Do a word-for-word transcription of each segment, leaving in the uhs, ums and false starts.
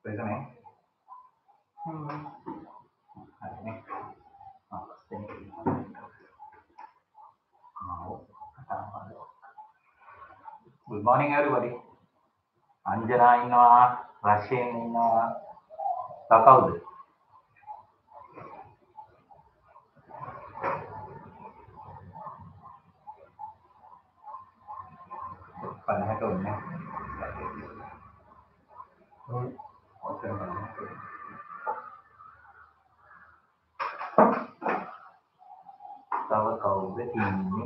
isn't it? Hmm. Good morning, everybody. Anjana innawa, Rashin innawa. Takawudu. Panahaka unne. Okay, panahaka. Takawudu ini.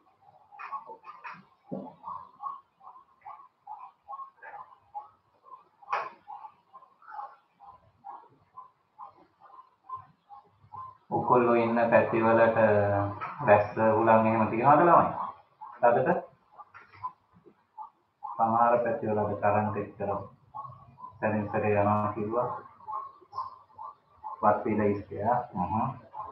ඔකොල්ලෝ ඉන්න පැති වලට වැස්ස උලන් එහෙම තියනවද ළමයි? අදට සමහර පැති වල අද කරන්ට් එක කරා. සැරින් සැරේ යනවා කිව්වා. වත් වීලා ඉස්තියා. හ්ම්.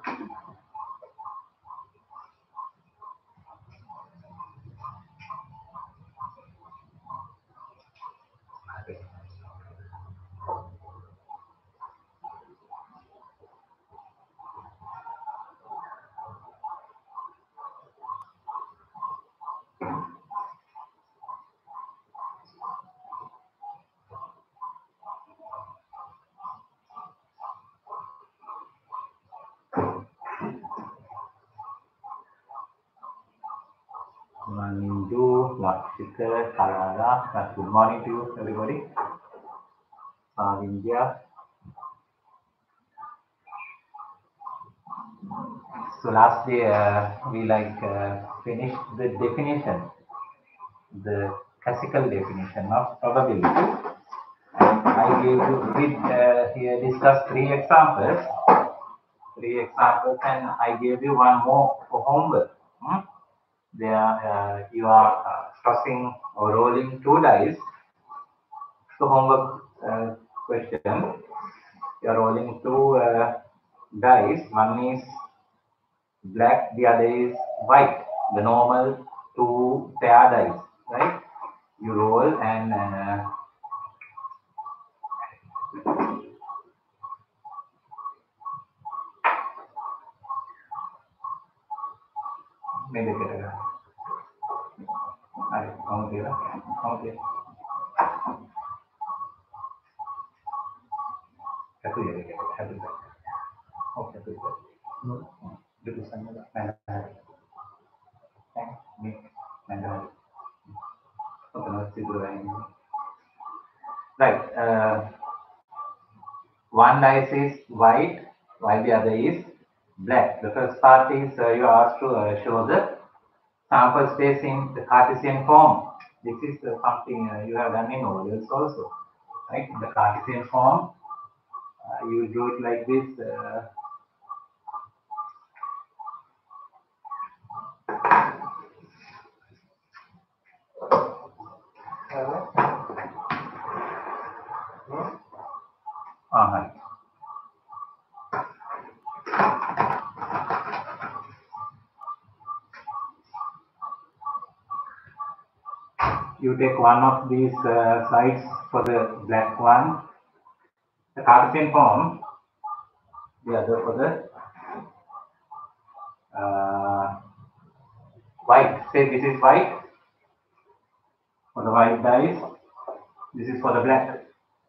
Manju, Lakshika, Kalala, good morning to you, everybody. Uh, India. So last day uh, we like uh, finished the definition, the classical definition of probability. And I gave you with uh, here discuss three examples, three examples, and I gave you one more for homework. Hmm? There uh, you are uh, tossing or rolling two dice. So homework uh, question, you are rolling two uh, dice. One is black, the other is white. The normal two pair dice, right? You roll and uh, maybe get it. Alright, count here, count here. Happy here, happy here. Okay, happy here. No, do this one. And me, and okay, now see the right. Uh, one dice is white, while the other is black. The first part is uh, you are asked to uh, show the sample space in the Cartesian form. This is uh, something uh, you have done in O levels also, right? In the Cartesian form, uh, you do it like this. Uh, uh-huh. You take one of these uh, sides for the black one, the Cartesian form, the other for the uh, white. Say this is white for the white dice, this is for the black,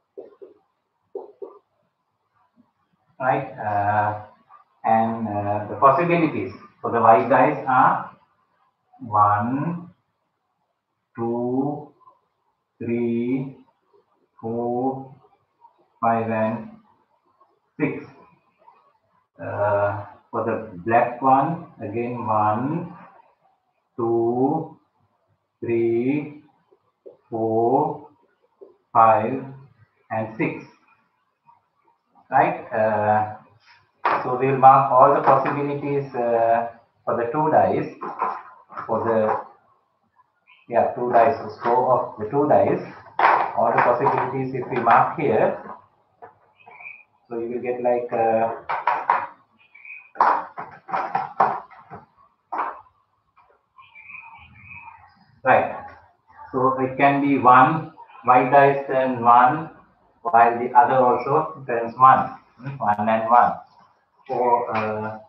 right? Uh, and uh, the possibilities for the white dice are one, two, three, four, five, and six. Uh, for the black one, again one, two, three, four, five, and six. Right? Uh, so we will mark all the possibilities uh, for the two dice. For the yeah two dice, so score of the two dice. All the possibilities if we mark here, so you will get like. Uh, Right. So it can be one white dice and one while the other also turns one, one and one. So uh,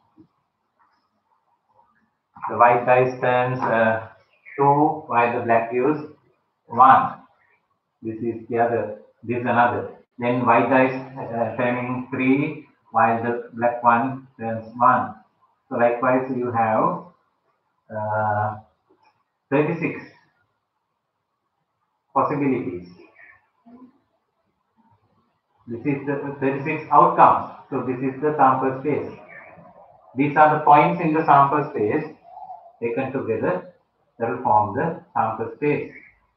the white dice turns uh, two, while the black gives one. This is the other. This is another. Then white dice uh, turning three, while the black one turns one. So likewise, you have uh, thirty-six possibilities. This is the thirty-six outcomes. So this is the sample space. These are the points in the sample space taken together that will form the sample space.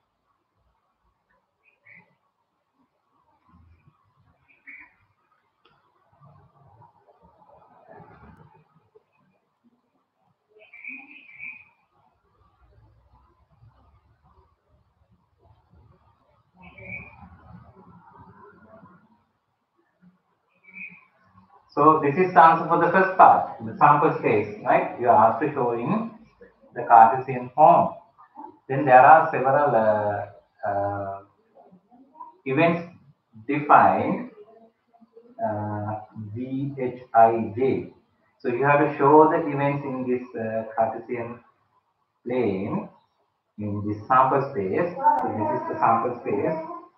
So this is the answer for the first part, the sample space, right? You are asked to show in the Cartesian form. Then there are several uh, uh, events defined uh, G H I J. So you have to show the events in this uh, Cartesian plane in this sample space. So this is the sample space.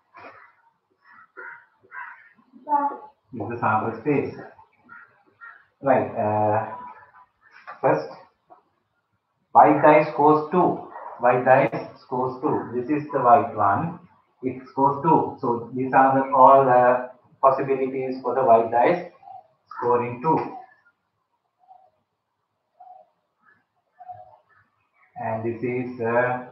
This is the sample space. Right. Uh, first, white dice scores two. White dice scores two. This is the white one. It scores two. So these are the all uh, possibilities for the white dice scoring two. And this is uh,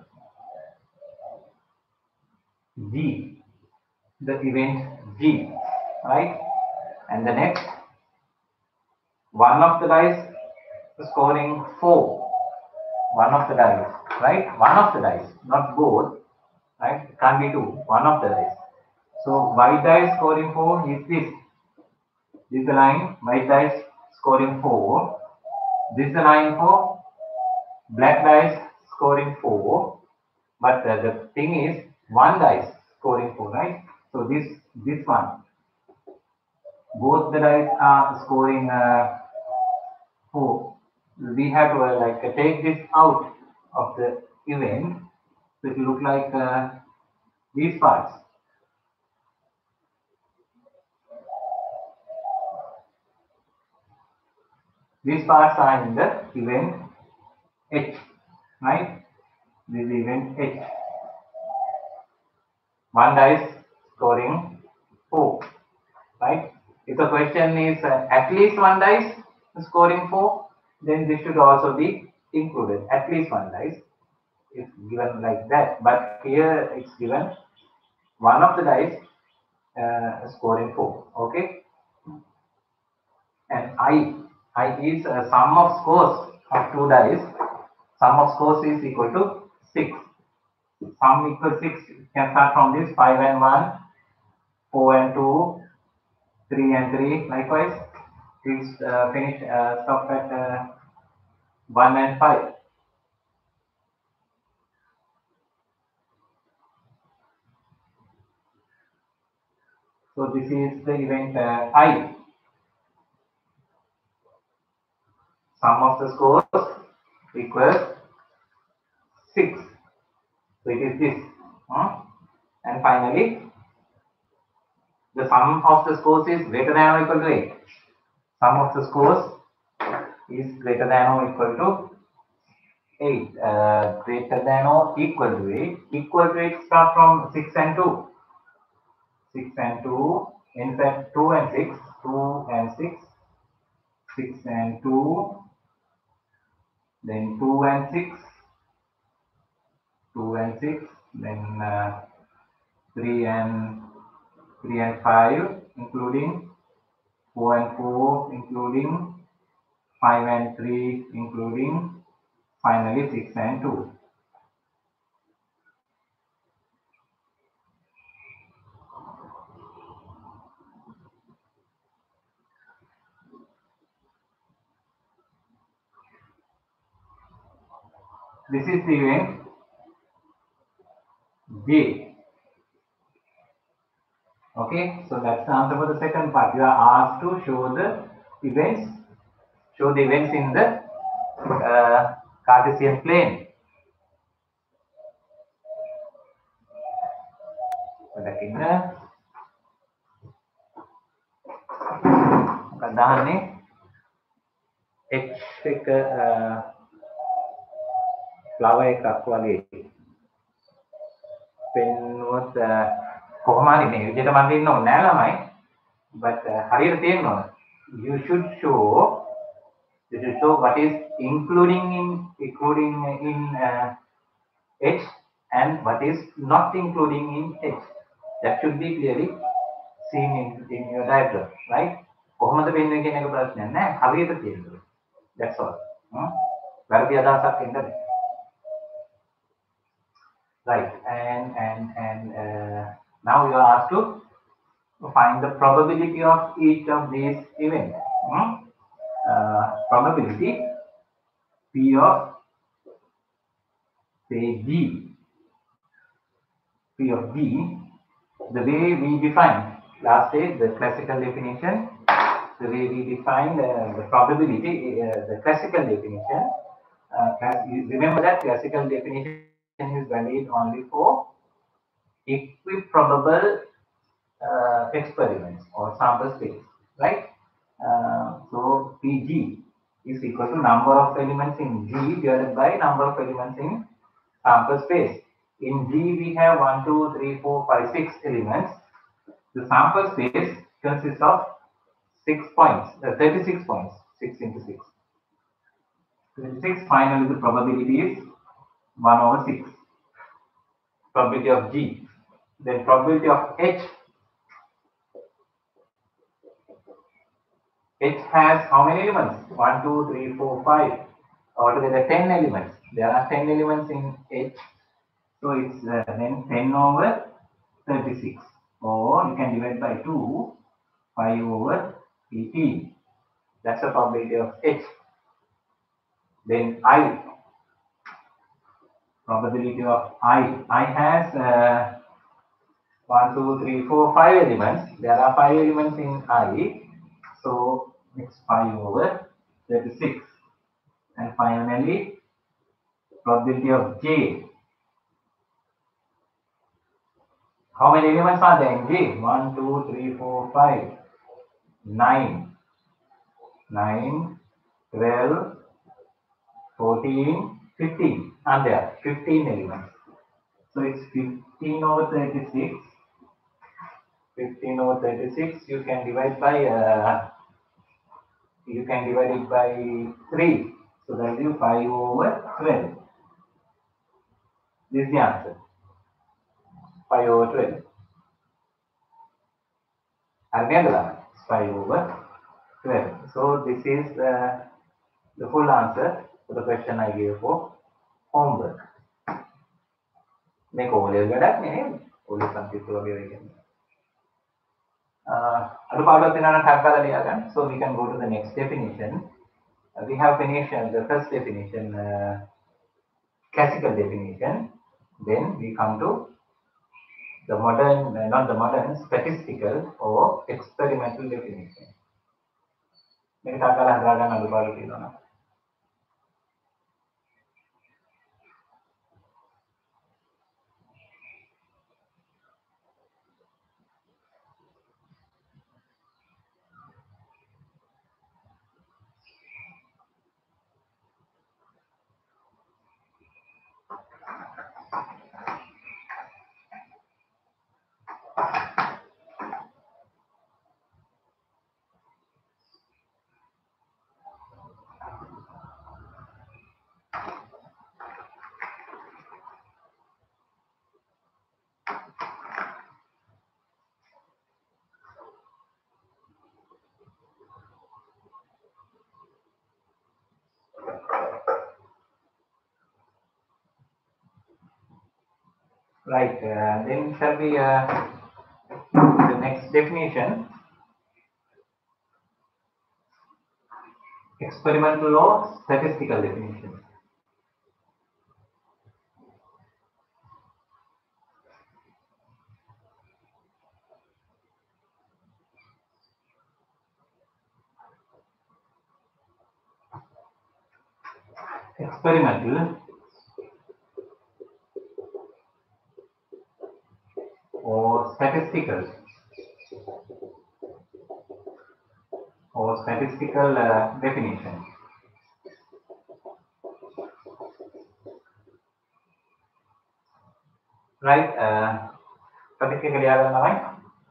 G, the event G, right? And the next, one of the dice scoring four. One of the dice, right? One of the dice, not both, right? It can't be two. One of the dice. So white dice scoring four is this. This is the line. White dice scoring four. This is the line for black dice scoring four. But uh, the thing is, one dice scoring four, right? So this this one, both the dice are scoring uh, four. We have to uh, like uh, take this out of the event, so it will look like uh, these parts. These parts are in the event H, right? This is event H. One dice scoring four, right? If the question is uh, at least one dice scoring four, then this should also be included. At least one dice is given like that. But here it's given one of the dice uh, scoring four. Okay. And I, I is a sum of scores of two dice. Sum of scores is equal to six. Sum equals six. You can start from this five and one, four and two, three and three. Likewise, please uh, finish uh, stop at uh, one and five. So this is the event uh, I. Sum of the scores equals six. So it is this. Huh? And finally, the sum of the scores is greater than or equal to eight. Sum of the scores is greater than or equal to eight. Uh, greater than or equal to eight. Equal to eight start from six and two. six and two. In fact, two and six. two and six. six and two. Then two and six. two and six. Then uh, three and three and five, including four and four, including five and three, including finally six and two. This is the event J. Okay, so that's the answer for the second part. You are asked to show the events, show the events in the uh, Cartesian plane. Looking there. Kadahane H එක flower එකක් වගේ පෙන්වුවොත් කොහොම හරි මේ විදිහට මම දෙන්න ඕනේ නෑ ළමයි. But uh, හරියට තේරෙන්න ඕන. You should show you should show what is including in including in uh, H and what is not including in H. That should be clearly seen in, in your diagram, right? කොහොමද වෙන්නේ කියන එක ප්‍රශ්නයක් නෑ. හරියට තියෙන්න ඕනේ. That's all. Hmm? වැරදි අදහසක් එන්න බෑ. Right, and and and uh, now you are asked to find the probability of each of these events. Hmm? Uh, probability P of say G, P of G, the way we define last day the classical definition, the way we define uh, the probability, uh, the classical definition. Uh, class, remember that classical definition is valid only for equiprobable uh, experiments or sample space, right? Uh, so P G is equal to number of elements in G divided by number of elements in sample space. In G we have one, two, three, four, five, six elements. The sample space consists of six points, uh, thirty-six points, six into six. thirty-six, finally the probability is one over six. Probability of G. Then probability of H. H has how many elements? one, two, three, four, five. Altogether ten elements. There are ten elements in H. So it's uh, then ten over thirty-six. Or you can divide by two, five over eighteen. That's the probability of H. Then I. Probability of I. I has uh, one, two, three, four, five elements. There are five elements in I. So it's five over thirty-six. And finally, probability of J. How many elements are there in J? one, two, three, four, five, nine. nine, twelve, fourteen, fifteen. And there are fifteen elements. So it's fifteen over thirty-six. fifteen over thirty-six. You can divide by uh, you can divide it by three. So that will be five over twelve. This is the answer. five over twelve. And the five over twelve. So this is uh, the full answer to the question I gave for homework. Make all your good at me. All something to be again. So we can go to the next definition. Uh, we have finished uh, the first definition, uh, classical definition. Then we come to the modern, uh, not the modern, statistical or experimental definition. Right, uh, then shall we uh, the next definition, experimental or statistical definition. experimental or statistical or statistical uh, definition. Right? Uh, statistically right?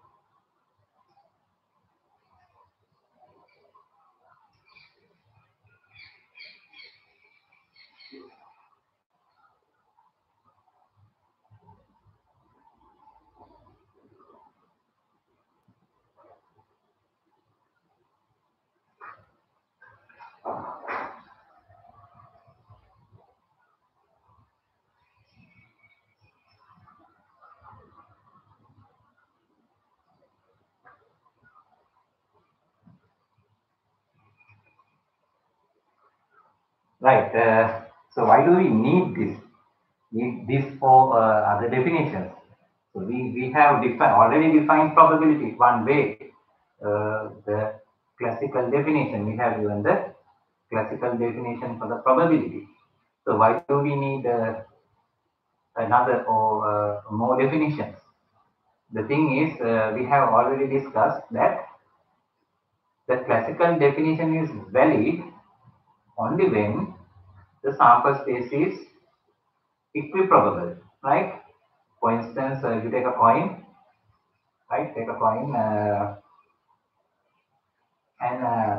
Right. Uh, so why do we need this? Need this for uh, other definitions? So we, we have defined already defined probability one way. Uh, the classical definition we have given the classical definition for the probability. So why do we need uh, another or uh, more definitions? The thing is, uh, we have already discussed that the classical definition is valid only when the sample space is equiprobable, right? For instance, uh, you take a coin, right? Take a coin, uh, and uh,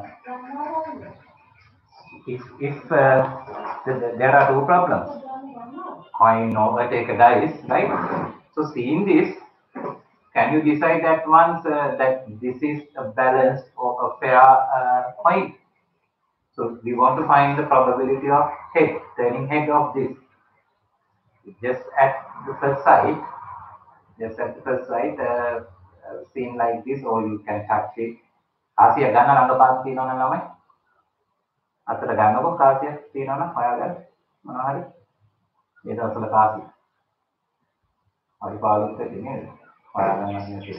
if if uh, th th there are two problems, coin or take a dice, right? So seeing this, can you decide at once uh, that this is a balanced or a fair uh, coin? So we want to find the probability of head, turning head of this. Just at the first sight, just at the first sight, uh, uh, seen like this, or you can touch it. කාසිය ගන්න රංගපාත තියෙනවනම් ළමයි අතට ගන්නකො කාසියක් තියෙනවනම් හොයාගන්න මොනවා හරි මේ දවස්වල කාසිය හරි පාළුත් ඇති නේද හොයාගන්න නැති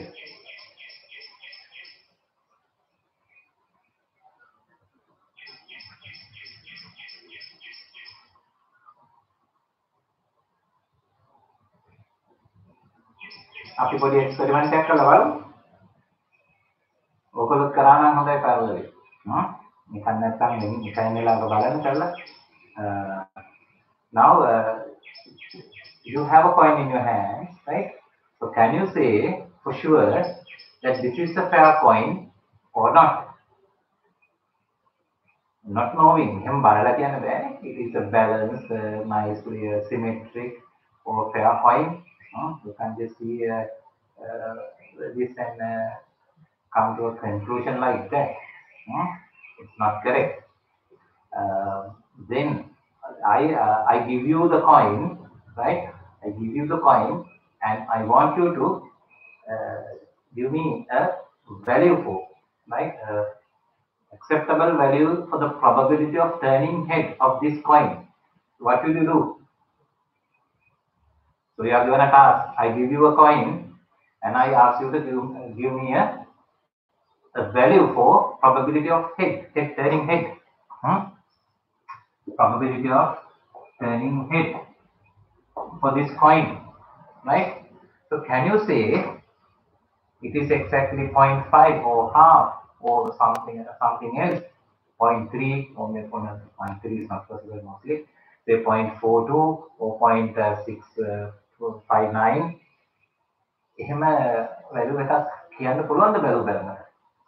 අපි පොඩි එක්ස්පෙරිමන්ට් එකක් කරලා බලමු ඕකලොත් කරා නම් හොඳයි පාළුවලේ හ්ම් නිකන් නැත්තම් මෙහි නිකන් වෙලාවක බලන්න කරලා uh, now uh, you have a coin in your hand, right? So can you say for sure that this is a fair coin or not? Not knowing him, it is a balanced, uh, nicely uh, symmetric or fair coin. Uh, you can just see uh, uh, this and uh, come to a conclusion like that. Uh, it's not correct. Uh, then I uh, I give you the coin, right? I give you the coin, and I want you to uh, give me a value for, right? Uh, acceptable value for the probability of turning head of this coin. What will you do? So you are given a task. I give you a coin, and I ask you to give, give me a, a value for probability of head, head turning head. Hmm? Probability of turning head for this coin, right? So can you say it is exactly zero point five or half or something something else? zero point three or maybe zero point three is not possible mostly. Say zero point four two or zero point six five nine. එහෙම value එකක් කියන්න පුළුවන්ද බැලු බලන්න?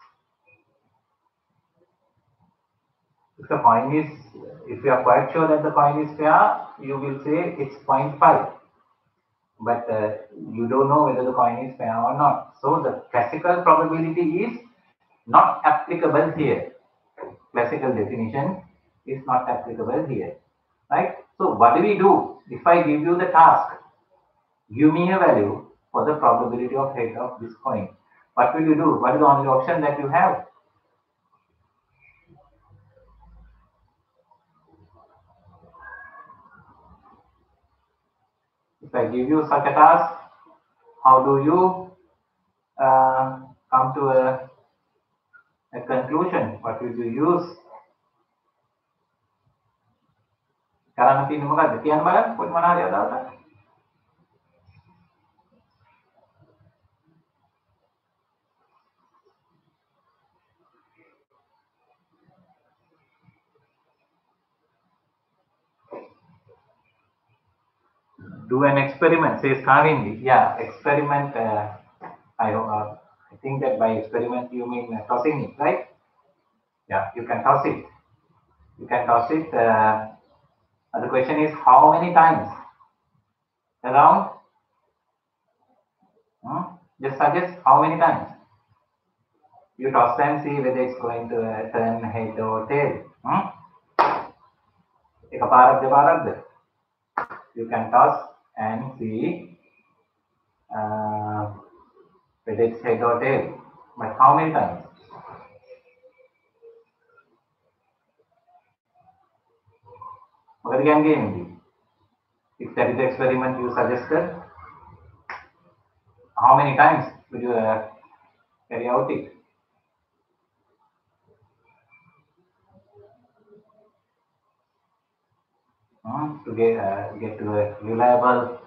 If the coin is, if you are quite sure that the coin is fair, you will say it's zero point five. But uh, you don't know whether the coin is fair or not. So the classical probability is not applicable here. Classical definition is not applicable here, right? So what do we do? If I give you the task, give me a value for the probability of head of this coin. What will you do? What is the only option that you have? If I give you such a task, how do you uh, come to a, a conclusion? What will you use? කරන්න තියෙන්නේ මොකද්ද කියන්න බලන්න පොඩි මොනවා හරි අදහසක්. Do an experiment, says Kavindi. Yeah, experiment. Uh, I uh, I think that by experiment you mean uh, tossing it, right? Yeah, you can toss it. You can toss it. Uh, the question is how many times around? Hmm? Just suggest how many times. You toss and see whether it's going to uh, turn head or tail. Hmm? එකපාරක් දෙපාරක්ද? You can toss and see uh, whether it's head or tail. But how many times? What again game? If that is the experiment you suggested, how many times would you uh, carry out it? Hmm? To get uh, get to a reliable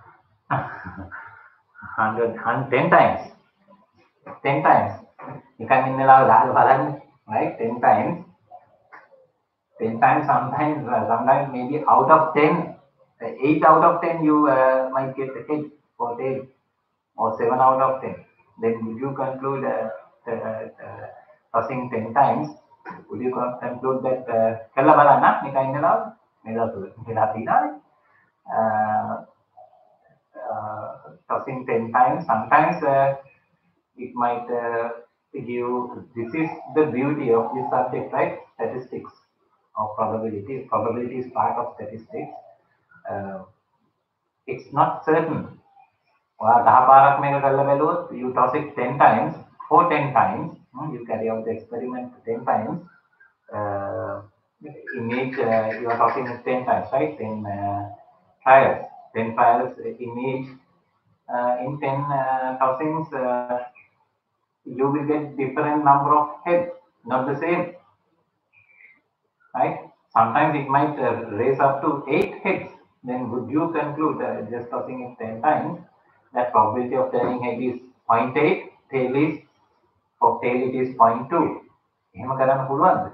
hundred, hundred, ten times. Ten times. You can in the right? Ten times. Ten times. Sometimes, uh, sometimes maybe out of ten, uh, eight out of ten, you uh, might get a head or tail, or seven out of ten. Then would you conclude uh, uh, uh, tossing ten times? Would you con- conclude that කළා බලන්න නිකන් ඉන්නලා මේ දවස්වල කියලා තියෙනවා uh, uh, tossing ten times. Sometimes uh, it might uh, give. This is the beauty of this subject, right? Statistics of probability. Probability is part of statistics. Uh, it's not certain. ඔයා දහ පාරක් මේක කරලා බැලුවොත් you toss it ten times for ten times. Hmm, you carry out the experiment ten times. Uh, in each, uh, you are tossing it ten times, right? ten uh, trials. ten trials in each. Uh, in ten uh, tossings, uh, you will get different number of heads, not the same, right? Sometimes it might uh, raise up to eight heads. Then would you conclude uh, just tossing it ten times, that probability of turning head is zero point eight, tail is, for tail it is zero point two. එහෙම කරන්න පුළුවන්ද?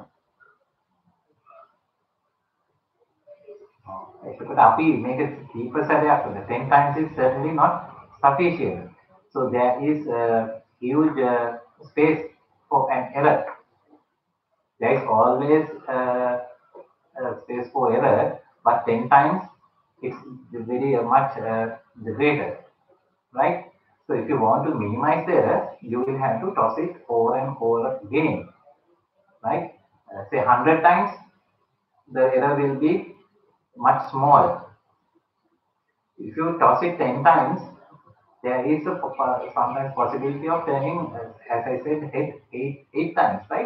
එතකොට අපි මේක කීප සැරයක් කරලා ten times is certainly not sufficient. So there is a huge uh, space for an error. There is always uh, a space for error, but ten times it's very uh, much uh, the greater, right? So if you want to minimize the error, you will have to toss it over and over again, right? Uh, say one hundred times, the error will be much smaller. If you toss it ten times, there is a sometimes possibility of turning, uh, as I said, head eight, eight times, right?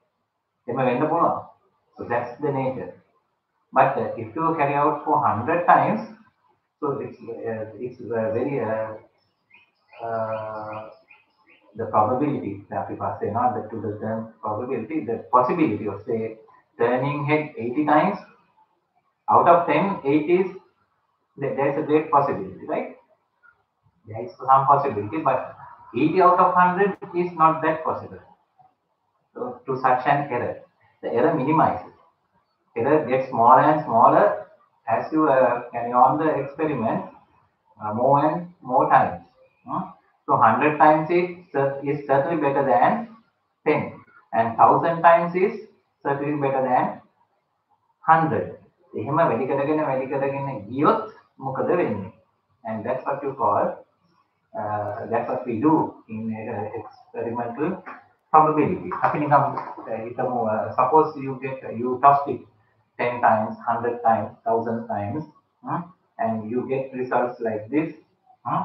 So that's the nature. But uh, if you carry out for one hundred times, so it's uh, it's uh, very uh, uh, the probability that people say not the to the term probability, the possibility of say turning head eighty times out of ten, eight is there's a great possibility, right? There is some possibility, but eighty out of one hundred is not that possible. So to such an error, the error minimizes. Error gets smaller and smaller as you uh, carry on the experiment uh, more and more times. Hmm? So one hundred times is, is certainly better than ten, and one thousand times is certainly better than one hundred. එහෙම වැඩි කරගෙන වැඩි කරගෙන ගියොත් මොකද වෙන්නේ? And that's what you call, uh, that's what we do in uh, experimental probability. අපි නිකම් හිතමු, suppose you get you toss it ten times, one hundred times, one thousand times, hmm? and you get results like this. Hmm?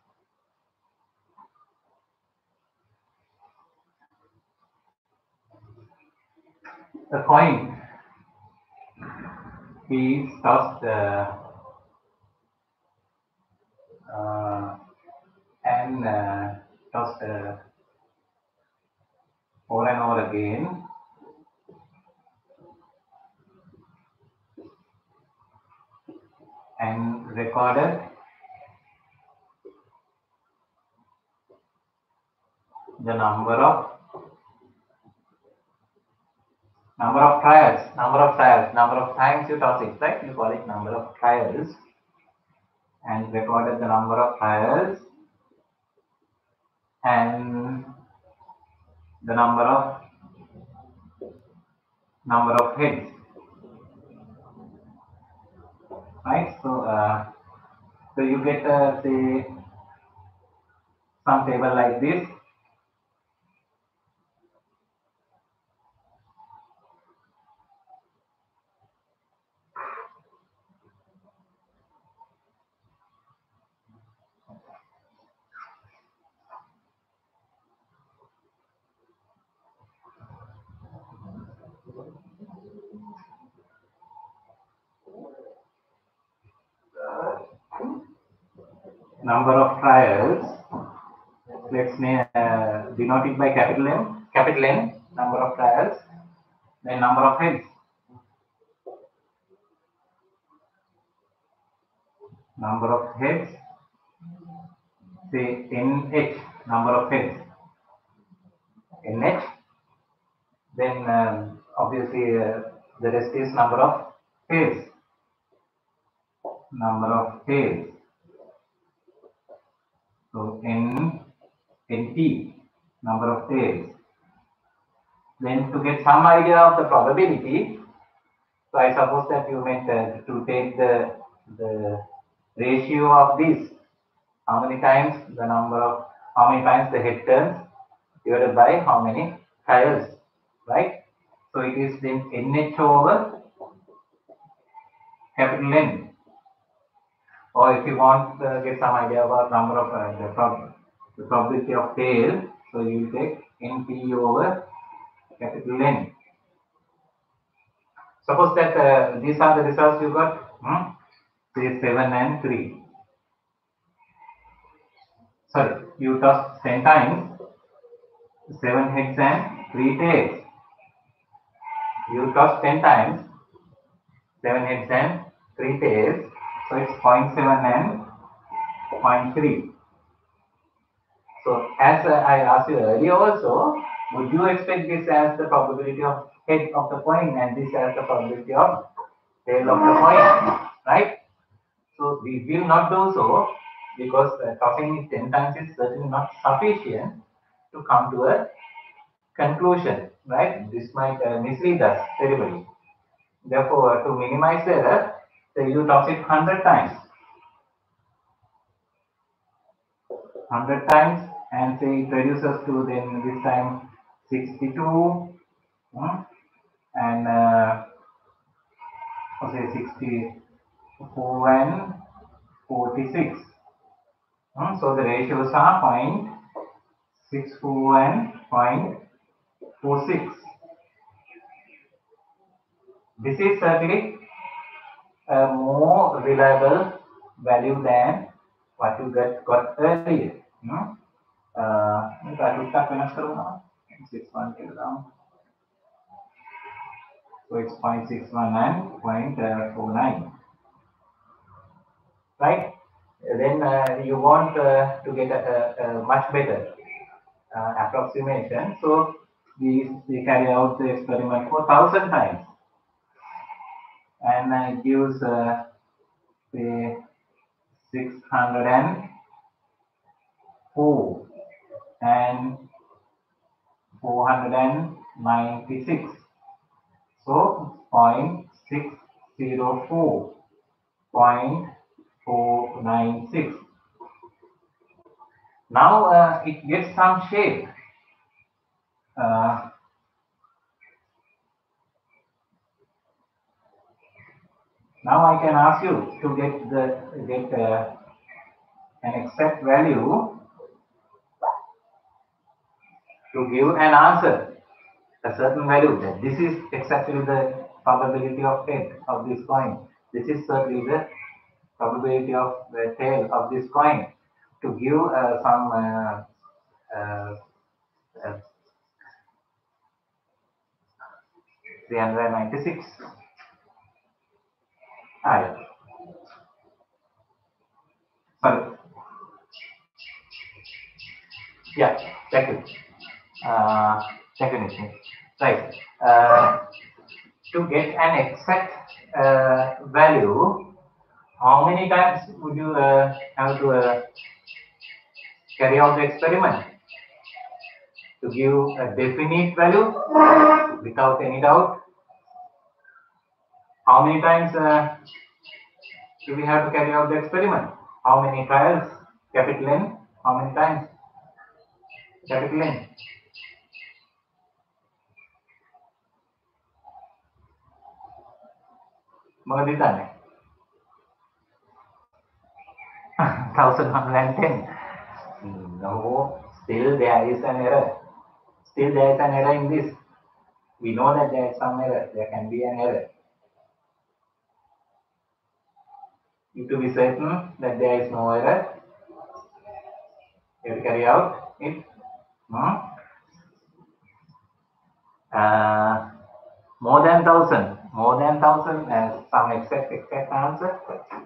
The coin is tossed uh, uh, and uh, tossed uh, over and over again. and recorded the number of number of trials, number of trials, number of times you toss it, right? You call it number of trials, and recorded the number of trials and the number of number of heads, right? So, uh, so you get uh, say some table like this. Number of trials, let's name, uh, denote it by capital M, capital N, number of trials, then number of heads, number of heads, say N H, number of heads, N H, then um, obviously uh, the rest is number of tails, number of tails, so N, N T, number of tails. Then to get some idea of the probability, so I suppose that you meant uh, to take the, the ratio of this, how many times the number of, how many times the head turns divided by how many trials, right? So it is then N H over capital N. Or if you want to uh, get some idea about number of uh, the, prob the probability of tail, so you take N P over capital N. Suppose that uh, these are the results you got, hmm? Say seven and three. Sorry, you toss ten times, seven heads and three tails. You toss ten times, seven heads and three tails. So it's zero point seven and zero point three. So as uh, I asked you earlier also, would you expect this as the probability of head of the coin and this as the probability of tail of the coin, right? So we will not do so because uh, tossing it ten times is certainly not sufficient to come to a conclusion, right? This might uh, mislead us terribly. Therefore, to minimize the error, say you toss it one hundred times. one hundred times and say it reduces to then this time sixty-two hmm? and uh, say sixty-four and forty-six. Hmm? So the ratios are zero point six four and zero point four six. This is certainly a more reliable value than what you get got earlier. Hmm? Uh, six one down. So it's zero point six one and zero point four nine. Right? Then uh, you want uh, to get a, a, a much better uh, approximation. So we, we carry out the experiment for one thousand times. And uh, it gives uh, say six hundred four and four hundred ninety-six. So zero point six zero four, zero point four nine six. Now uh, it gets some shape. Uh, now I can ask you to get the get uh, an exact value to give an answer, a certain value that this is exactly the probability of head of this coin. This is certainly the probability of the tail of this coin. To give uh, some uh, uh, uh, three hundred ninety-six. Ah, yeah. Sorry. Yeah, thank you. Uh, thank you, Nitin. Right. Uh, to get an exact uh, value, how many times would you uh, have to uh, carry out the experiment to give a definite value without any doubt? How many times uh, do we have to carry out the experiment? How many trials? Capital N. How many times? Capital N. Mga ditan eh. one thousand one hundred ten. No, still there is an error. Still there is an error in this. We know that there is some error. There can be an error. You to be certain that there is no error, you have to carry out it. Hmm? Uh, more than thousand. More than thousand as some exact exact answer.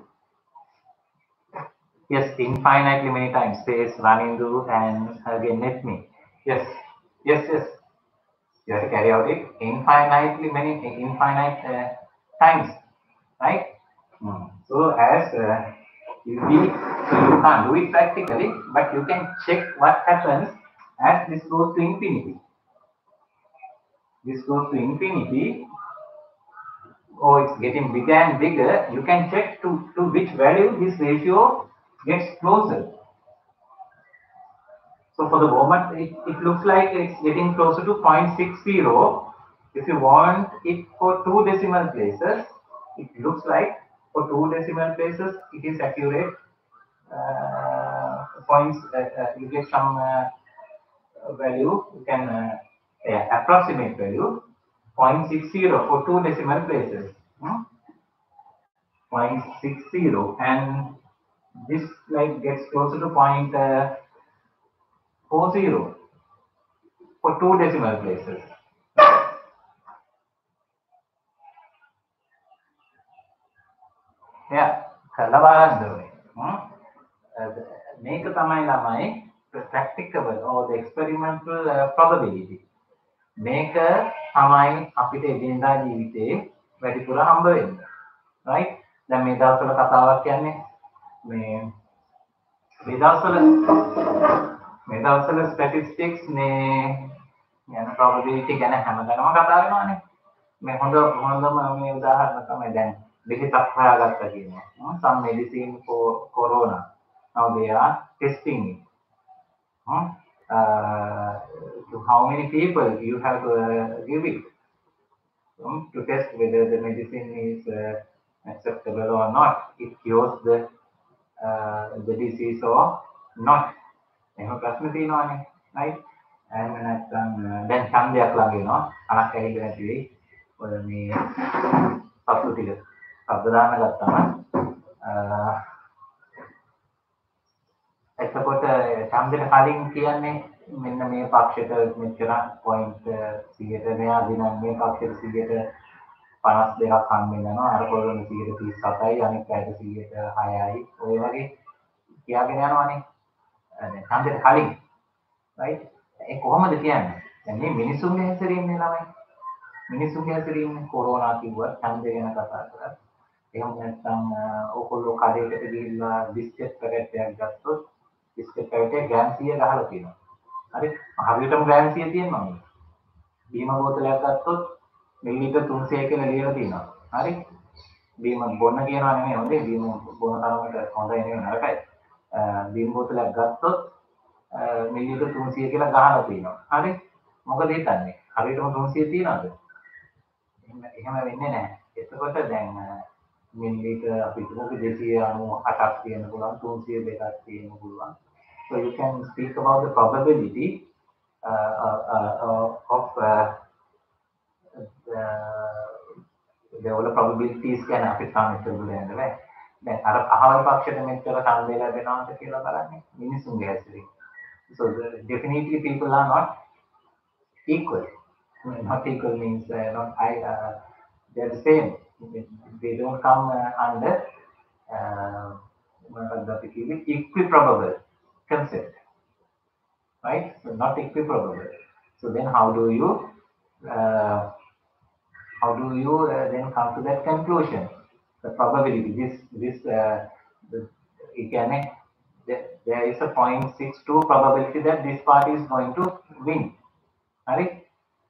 Yes, infinitely many times, says Ranindu and again let me. Yes, yes, yes. You have to carry out it infinitely many infinite uh, times, right? Hmm. So as uh, you, be, so you can't do it practically, but you can check what happens as this goes to infinity. This goes to infinity, or it's getting bigger and bigger. You can check to, to which value this ratio gets closer. So for the moment, it, it looks like it's getting closer to zero point six zero. If you want it for two decimal places, it looks like for two decimal places, it is accurate. Uh, points, uh, uh, you get some uh, value, you can uh, yeah, approximate value, zero point six zero for two decimal places. Hmm? zero point six zero, and this like gets closer to zero point four zero for two decimal places. Yeah, කළා බලන්න ඕනේ. මේක තමයි ළමයි practicable or the experimental uh, probability. මේක තමයි අපිට එදිනදා ජීවිතේ වැඩිපුර හම්බ වෙන්නේ. Right? දැන් මේ දවස්වල කතාවක් කියන්නේ මේ මේ දවස්වල මේ දවස්වල statistics මේ යන probability ගැන හැමදාම කතා වෙනවානේ. මේ හොඳ හොඳම මේ උදාහරණ තමයි දැන් බෙහෙතක් හොයාගත්තා කියනවා. Some medicine for corona. Now they are testing it. Huh? Uh, to how many people you have to uh, give it um, to test whether the medicine is uh, acceptable or not. It cures the uh, the disease or not. එහෙම ප්‍රශ්න තියෙනවානේ, right? එහෙම නැත්නම් දැන් ඡන්දයක් ළඟ වෙනවා. අනක් ඇහිලා නැති වෙයි. ඔය මේ සතු ටික શબ્ද දාන්න ගත්තම එතකොට ඡන්දෙට කලින් කියන්නේ මෙන්න මේ පක්ෂයට මෙච්චර පොයින්ට් සියයට මෙයා දිනන්නේ මේ පක්ෂයට සියයට පනස් දෙකක් හම් වෙනවා අර පොළොන සියයට තිස් සතයි අනිත් පැයට සියයට හයයි ඔය වගේ කියාගෙන යනවානේ දැන් ඡන්දෙට කලින් right ඒ කොහොමද කියන්නේ දැන් මේ මිනිසුන්ගේ හැසිරීමේ ළමයි මිනිසුන්ගේ හැසිරීමේ කොරෝනා කිව්වා ඡන්දය ගැන කතා කරා එහෙම නැත්නම් ඔයගොල්ලෝ කඩේකට ගිහිල්ලා බිස්කට් පැකට් එකක් ගත්තොත් බිස්කට් පැකට් එක ග්‍රෑම් සියය ගහලා තියෙනවා. හරි? හරියටම ග්‍රෑම් සියය තියෙනවා මේක. බීම බෝතලයක් ගත්තොත් මිලිලීටර් තුන්සියය කියලා ලියලා තියෙනවා. හරි? බීම බොන්න කියනවා නෙමෙයි හොඳේ බීම බොන තරමට හොඳයි නෙමෙයි නරකයි. බීම බෝතලයක් ගත්තොත් මිලිලීටර් තුන්සියය කියලා ගහලා තියෙනවා. හරි? මොකද හිතන්නේ? හරියටම තුන්සියය තියනවද? එහෙම එහෙම වෙන්නේ නැහැ. එතකොට දැන් මිලිලීටර් අපි තුනක දෙසිය අනූඅටක් තියෙන පුළුවන් තුන්සිය දෙකක් තියෙන පුළුවන්. So you can speak about the probability uh, uh, uh, of uh, the the all probabilities ගැන අපි සාමිච්ච බුලෙන්ද නේ. දැන් අර අහවල් පක්ෂයට මෙච්චර ඡන්දය ලැබෙනවාද කියලා බලන්නේ මිනිසුන්ගේ හැසිරීම. So the, definitely people are not equal. Not equal means uh, not I uh, they're the same. They don't come uh, under uh, equiprobable concept, right? So not equiprobable. So then how do you uh, how do you uh, then come to that conclusion? The probability, this this uh, the, again, there there is a zero point six two probability that this party is going to win. Right?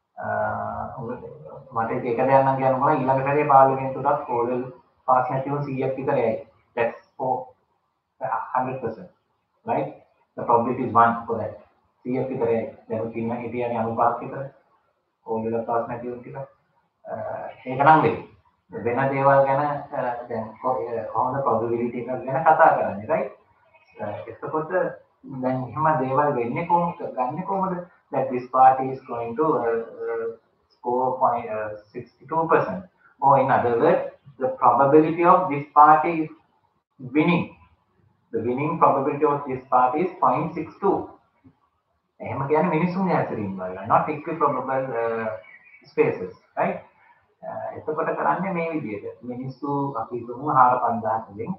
මට ඒක දෙයක් නම් කියන්න ඕන ඊළඟ සැරේ පාර්ලිමේන්තුවටත් ඕලෙල් පාස් නැතිව one hundred විතරයි. That's for one hundred percent. Right? The probability is one for that. one hundred විතරයි. දැන් කින්න හිටියනේ ninety-five විතර. ඕලෙල් පාස් නැතිව ටික. ඒක නම් වෙයි. වෙන දේවල් ගැන දැන් කොහොමද probability එක ගැන කතා කරන්නේ, right? එතකොට දැන් එහෙම දේවල් වෙන්නේ කොහොමද? ගන්නෙ කොහොමද? That this party is going to uh, uh, score zero point six two percent. Or in other words, the probability of this party is winning. The winning probability of this party is zero point six two. එහෙම කියන්නේ මිනිස්සුන්ගේ හැසිරීම වල, not equiprobable uh, spaces, right? එතකොට කරන්නේ මේ විදිහට. මිනිස්සු අපි හිතමු four thousand වලින්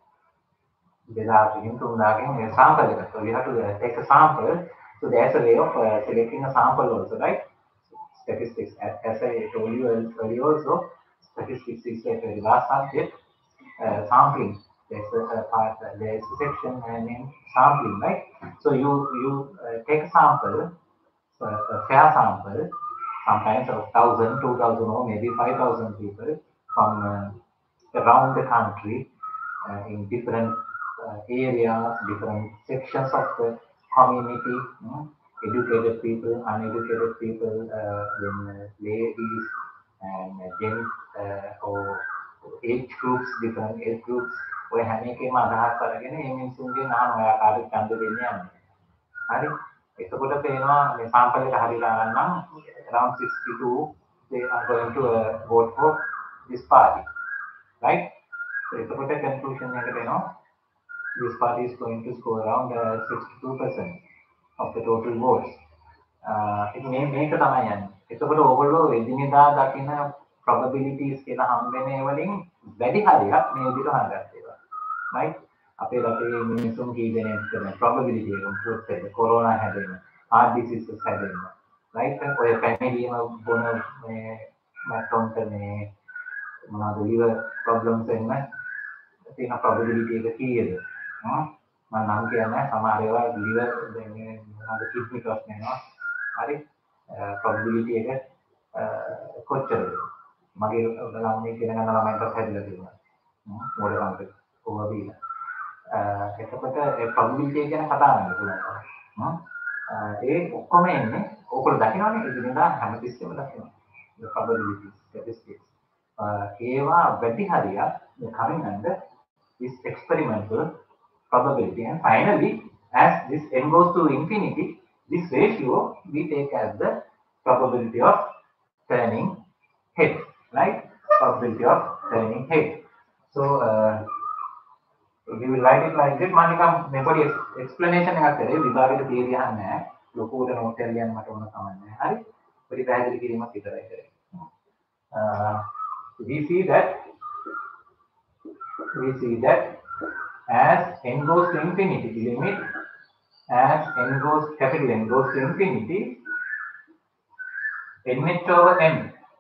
දෙදාකින් තුන්දාකින් මේ sample එක. So we have to take a sample. So there's a way of uh, selecting a sample also, right? Statistics, as, as I told you earlier also, statistics is a very vast subject. Uh, sampling, there's a, a part, uh, there's a section uh, named sampling, right? So you you uh, take a sample, so a fair sample, sometimes of one thousand, two thousand or maybe five thousand people from uh, around the country uh, in different uh, areas, different sections of the community, you know, educated people, uneducated people, uh, then uh, ladies and uh, gents uh, or age groups, different age groups. ඔය හැම එකේම අදහස් අරගෙන මේ මිනිස්සුන්ගෙන් අහන ඔයා කාටද ඡන්ද දෙන්නේ යන්නේ. හරි? එතකොට පේනවා මේ සාම්පල් එක හරියලා නම් around sixty-two they are going to uh, vote for this party. Right? So එතකොට conclusion එකට එනවා this party is going to score around uh, sixty-two percent of the total votes. ඉතින් මේ මේක තමයි යන්නේ. එතකොට ඕගොල්ලෝ එදිනෙදා දකින probabilities කියලා හම්බෙන ඒවලින් වැඩි හරියක් මේ විදිහට හොයාගත්තා. Right? අපේ රටේ මිනිස්සුන් කී දෙනෙක් කරන probability එක උත් වෙද corona හැදෙන්න, heart diseases හැදෙන්න. Right? ඔය පැමිණීම බොන මේ මැටොන්ට මේ මොනවාද liver problems එන්න තියෙන probability එක කීයද? මම නම් කියන්නේ සමහර ඒවා liver මේ මොනවාද kidney ප්‍රශ්න එනවා. හරි? probability එක කොච්චරද? මගේ ළමයි කියන ගන්න ළමයින්ට හැදලා තියෙනවා. මොඩකම්ට කොහොමද දීලා. එතකොට ඒ probability එක ගැන කතා කරන්න පුළුවන්. ඒ ඔක්කොම එන්නේ ඕගොල්ලෝ දකිනවනේ එදිනෙදා හැමතිස්සෙම දකිනවා. the probability statistics. ඒවා වැඩි හරියක් coming under this experimental probability, and finally as this n goes to infinity, this ratio we take as the probability of turning head, right? Probability of turning head. So uh, we will write it like this. Manikam මෙපොඩි explanation එකක් කරේ විභාගෙට theory අහන්න නැහැ. ලොකුවට note එක ලියන්න මට ඕන කමක් නැහැ. හරි? පොඩි පැහැදිලි කිරීමක් විතරයි කරේ. Uh, we see that we see that as n goes to infinity, the limit as n goes capital N goes to infinity, n over n,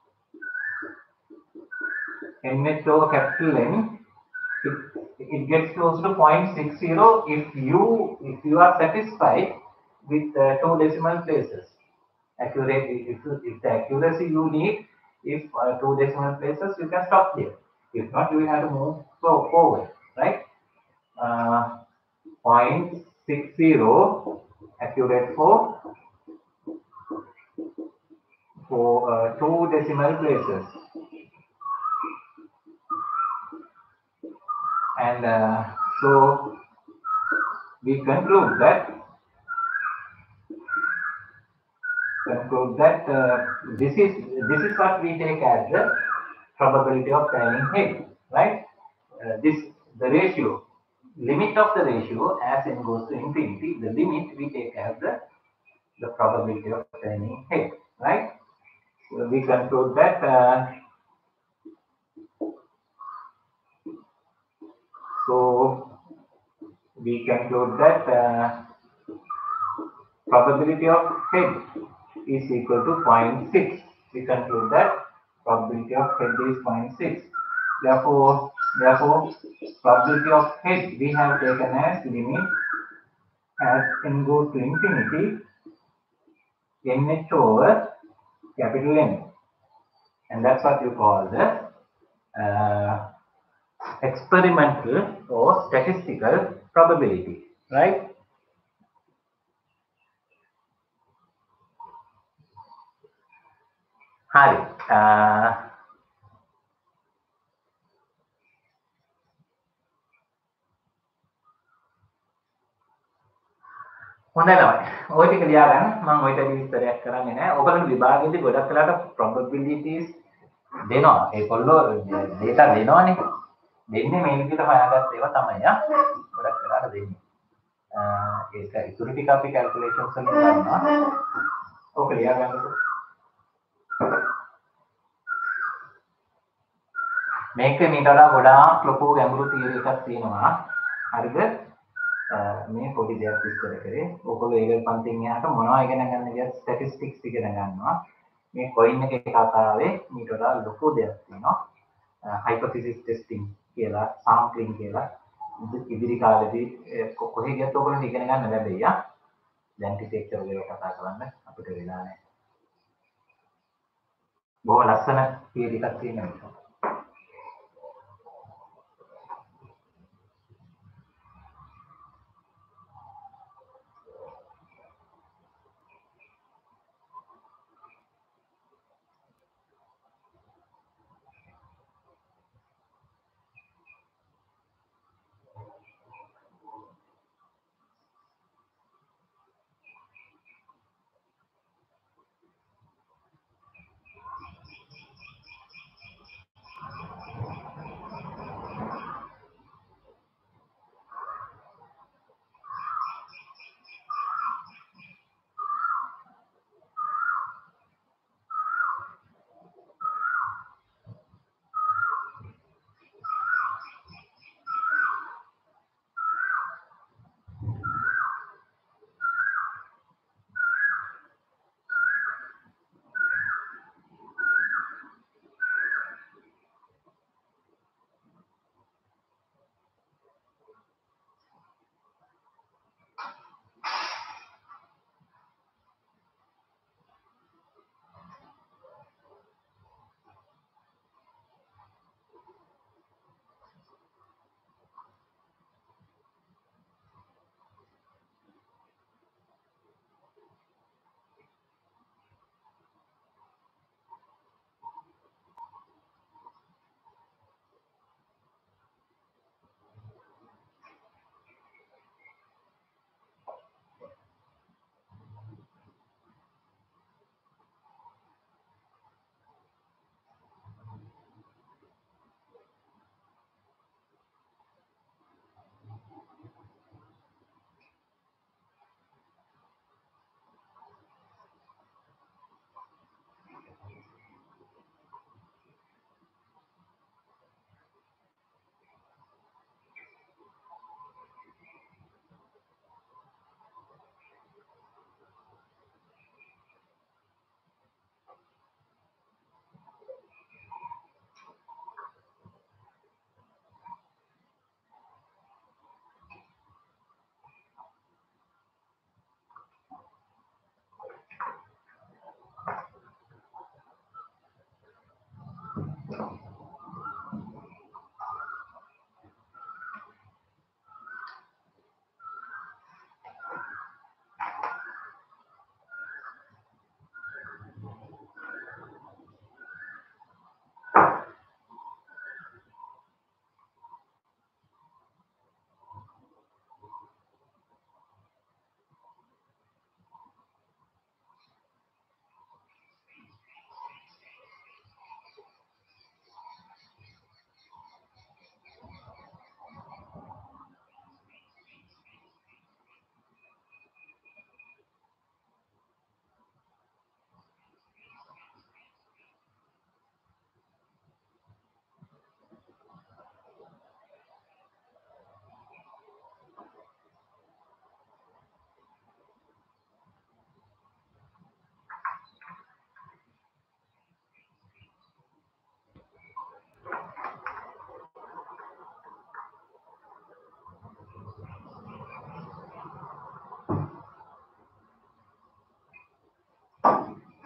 n over capital N, it, it gets close to zero point six zero if you if you are satisfied with uh, two decimal places. Accurate, if, if the accuracy you need, if uh, two decimal places, you can stop here. If not, you will have to move so forward, right? Uh, zero point six zero accurate for for uh, two decimal places, and uh, so we conclude that conclude that uh, this is this is what we take as the probability of turning head, right? Uh, this the ratio. Limit of the ratio as n goes to infinity, the limit we take as the, the probability of turning head, right? So we conclude that uh, so we conclude that uh, probability of head is equal to zero point six. We conclude that probability of head is zero point six. Therefore, therefore, probability of head we have taken as limit as n goes to infinity, nh over capital N, and that's what you call the uh, experimental or statistical probability, right? Hari. Uh, හොඳයි ළමයි. ඔය ටික ලියාගන්න. මම ඔය ටික විස්තරයක් කරන්නේ නැහැ. ඔයගොල්ලෝ විභාගෙදී ගොඩක් වෙලාවට probabilities දෙනවා. ඒගොල්ලෝ data දෙනවනේ. දෙන්නේ මේ විදිහට හොයාගත්ත ඒවා තමයි ආ. ගොඩක් වෙලාවට දෙන්නේ. අ ඒක ඉතුරු ටික අපි calculations වලින් කරනවා. ඔක ලියාගන්නකො. මේක මීට වඩා ගොඩාක් ලොකු ගැඹුරු theory එකක් තියෙනවා. හරිද? මේ පොඩි දෙයක් විස්තර කරේ. ඔයගොල්ලෝ ඒකෙන් පන්තියෙන් එහාට මොනවා ඉගෙන ගන්න කියත් statistics ඉගෙන ගන්නවා. මේ coin එකේ කතාවේ මීට වඩා ලොකු දෙයක් තියෙනවා. hypothesis testing කියලා, sampling කියලා. ඉදිරි කාලෙදී කොහේ ගියත් ඔයගොල්ලෝ ඉගෙන ගන්න ලැබෙයි ආ. දැන් ටිකෙච්චර වල කතා කරන්න අපිට වෙලා නැහැ. බොහොම ලස්සන theory එකක් තියෙනවා.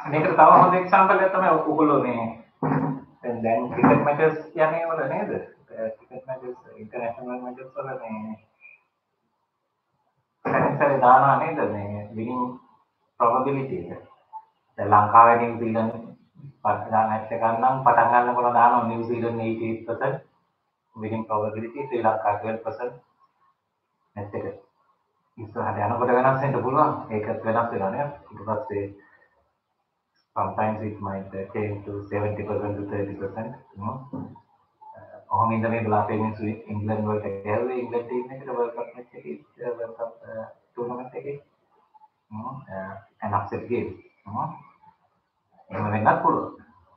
මේකට තව හොඳ එක්සැම්පල් එකක් තමයි ඔයගොල්ලෝ මේ දැන් දැන් ක්‍රිකට් මැචස් කියන්නේ වල නේද? ක්‍රිකට් මැචස් ඉන්ටර්නැෂනල් මැචස් වල මේ සැරේ දානවා නේද මේ winning probability එක. දැන් ලංකාවේ නිව්සීලන්ත පටන් මැච් එක ගන්නම් පටන් ගන්නකොට දානවා නිව්සීලන්ත eighty-eight percent winning probability Sri Lanka twelve percent match එක ඉස්සරහට යනකොට වෙනස් වෙන්න පුළුවන්. ඒකත් වෙනස් වෙනවා නේද? ඊට පස්සේ sometimes it might uh, change to seventy percent to thirty percent. You know? ඔහොම ඉඳලා මේ අපේ මිනිස්සු ඉංග්ලන්ඩ් වලට ගියාවේ ඉංග්ලන්ඩ් ටීම් එකට වර්ල්ඩ් කප් මැච් එකේ වර්ල්ඩ් කප් ටූර්නමන්ට් එකේ an upset game. එහෙම වෙන්නත් පුළුවන්.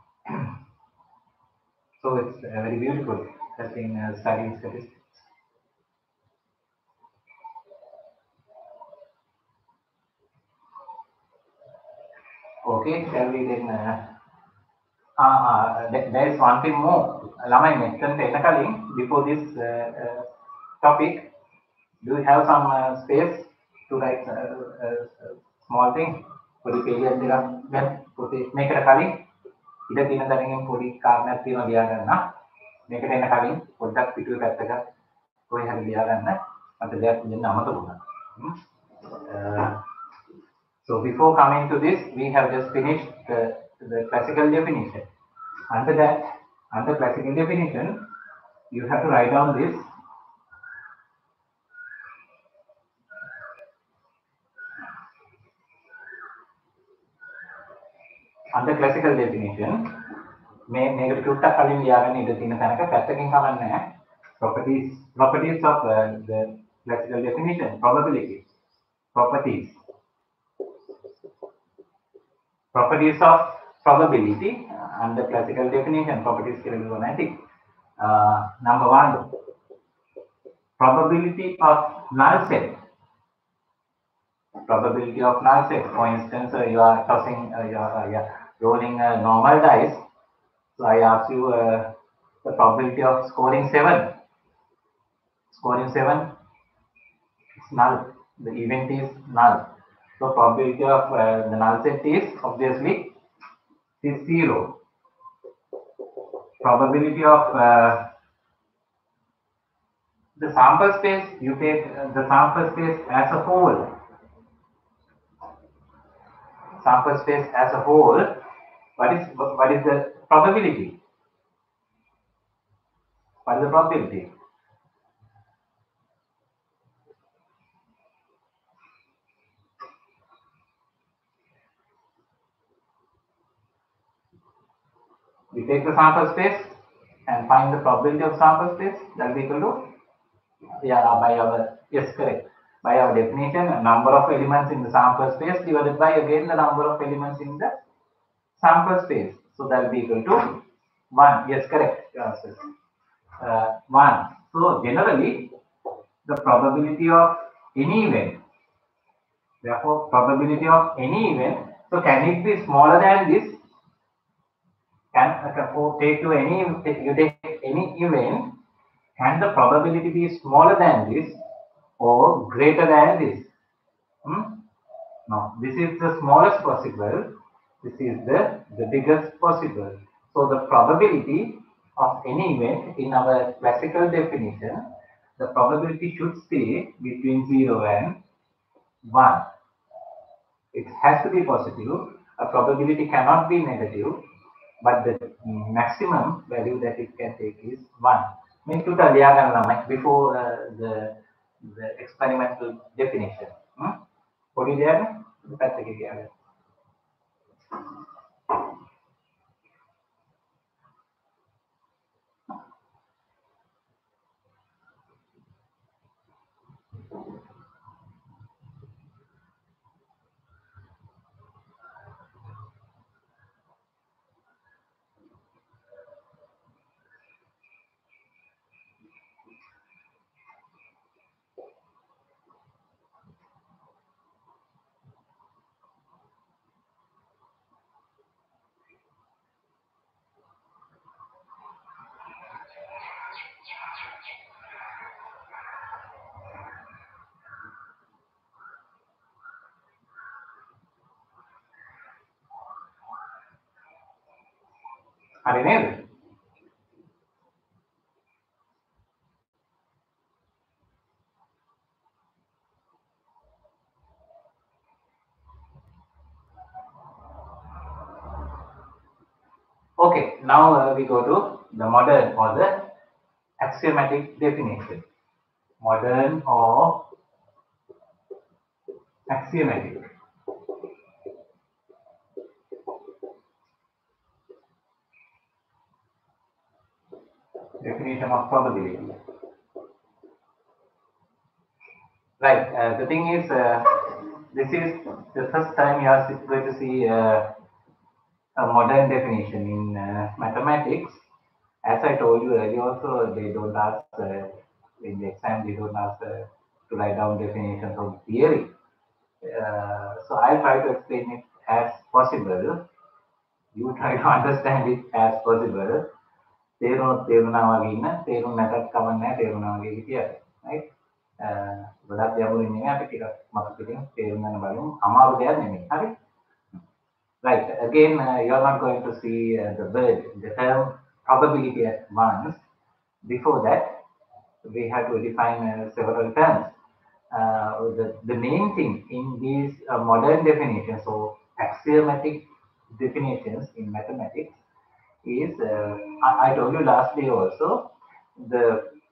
So it's uh, very beautiful that in uh, studying statistics. Okay, shall we then uh, uh, uh, there is one thing more. Lamai mentioned technically before this uh, uh, topic. Do you have some uh, space to write uh, uh, uh, small thing for the pages? Then put it, make it a kali. Ida tina daringen podi karna tina liya ganna. Make it a kali. Put that pitu kattaga. Koi hari liya ganna. Mata liya jenna amata buka. So before coming to this, we have just finished the, the classical definition. Under that, under classical definition, you have to write down this. Under classical definition, may negative two kalian liyagan ida tina tanaka පැත්තකින් කමන්නේ properties properties of uh, the classical definition probability properties properties of probability uh, under classical definition properties kilometric uh, number one probability of null set probability of null set. For instance, uh, you are tossing uh, you are uh, yeah, rolling a normal dice. So I ask you uh, the probability of scoring seven. Scoring seven is null. The event is null. So probability of uh, the null set is obviously is zero. Probability of uh, the sample space, you take uh, the sample space as a whole. Sample space as a whole. What is what is the probability? What is the probability? We take the sample space and find the probability of sample space. That will be equal to yeah by our yes correct by our definition number of elements in the sample space divided by again the number of elements in the sample space. So that will be equal to one. Yes correct. Yes, uh, one. So generally the probability of any event, therefore probability of any event, so can it be smaller than this? Can uh, take to any you take any event, can the probability be smaller than this or greater than this? Hmm? No, this is the smallest possible. This is the the biggest possible. So the probability of any event in our classical definition, the probability should stay between zero and one. It has to be positive. A probability cannot be negative, but the maximum value that it can take is one. Means to tell before uh, the the experimental definition. Hmm? What is there? හරි නේද? Okay, now uh, we go to the modern or the axiomatic definition. Modern or axiomatic definition of probability. Right. Uh, the thing is, uh, this is the first time you are going to see uh, a modern definition in uh, mathematics. As I told you earlier, also they don't ask uh, in the exam. They don't ask uh, to write down definitions of theory. Uh, so I'll try to explain it as possible. You try to understand it as possible. තේරුණොත් තේරුණා වගේ ඉන්න තේරුම් නැතත් කවන්නේ නැහැ තේරුණා වගේ හිටියට right ගොඩක් ගැඹුරින් නෙමෙයි අපි ටිකක් මතක පිටින් තේරුම් ගන්න බලමු අමාරු දෙයක් නෙමෙයි හරි right again uh, you are not going to see uh, the word the term probability at once before that we have to define uh, several terms uh, the, the main thing in these uh, modern definitions or axiomatic definitions in mathematics is uh, I, I told you last day also the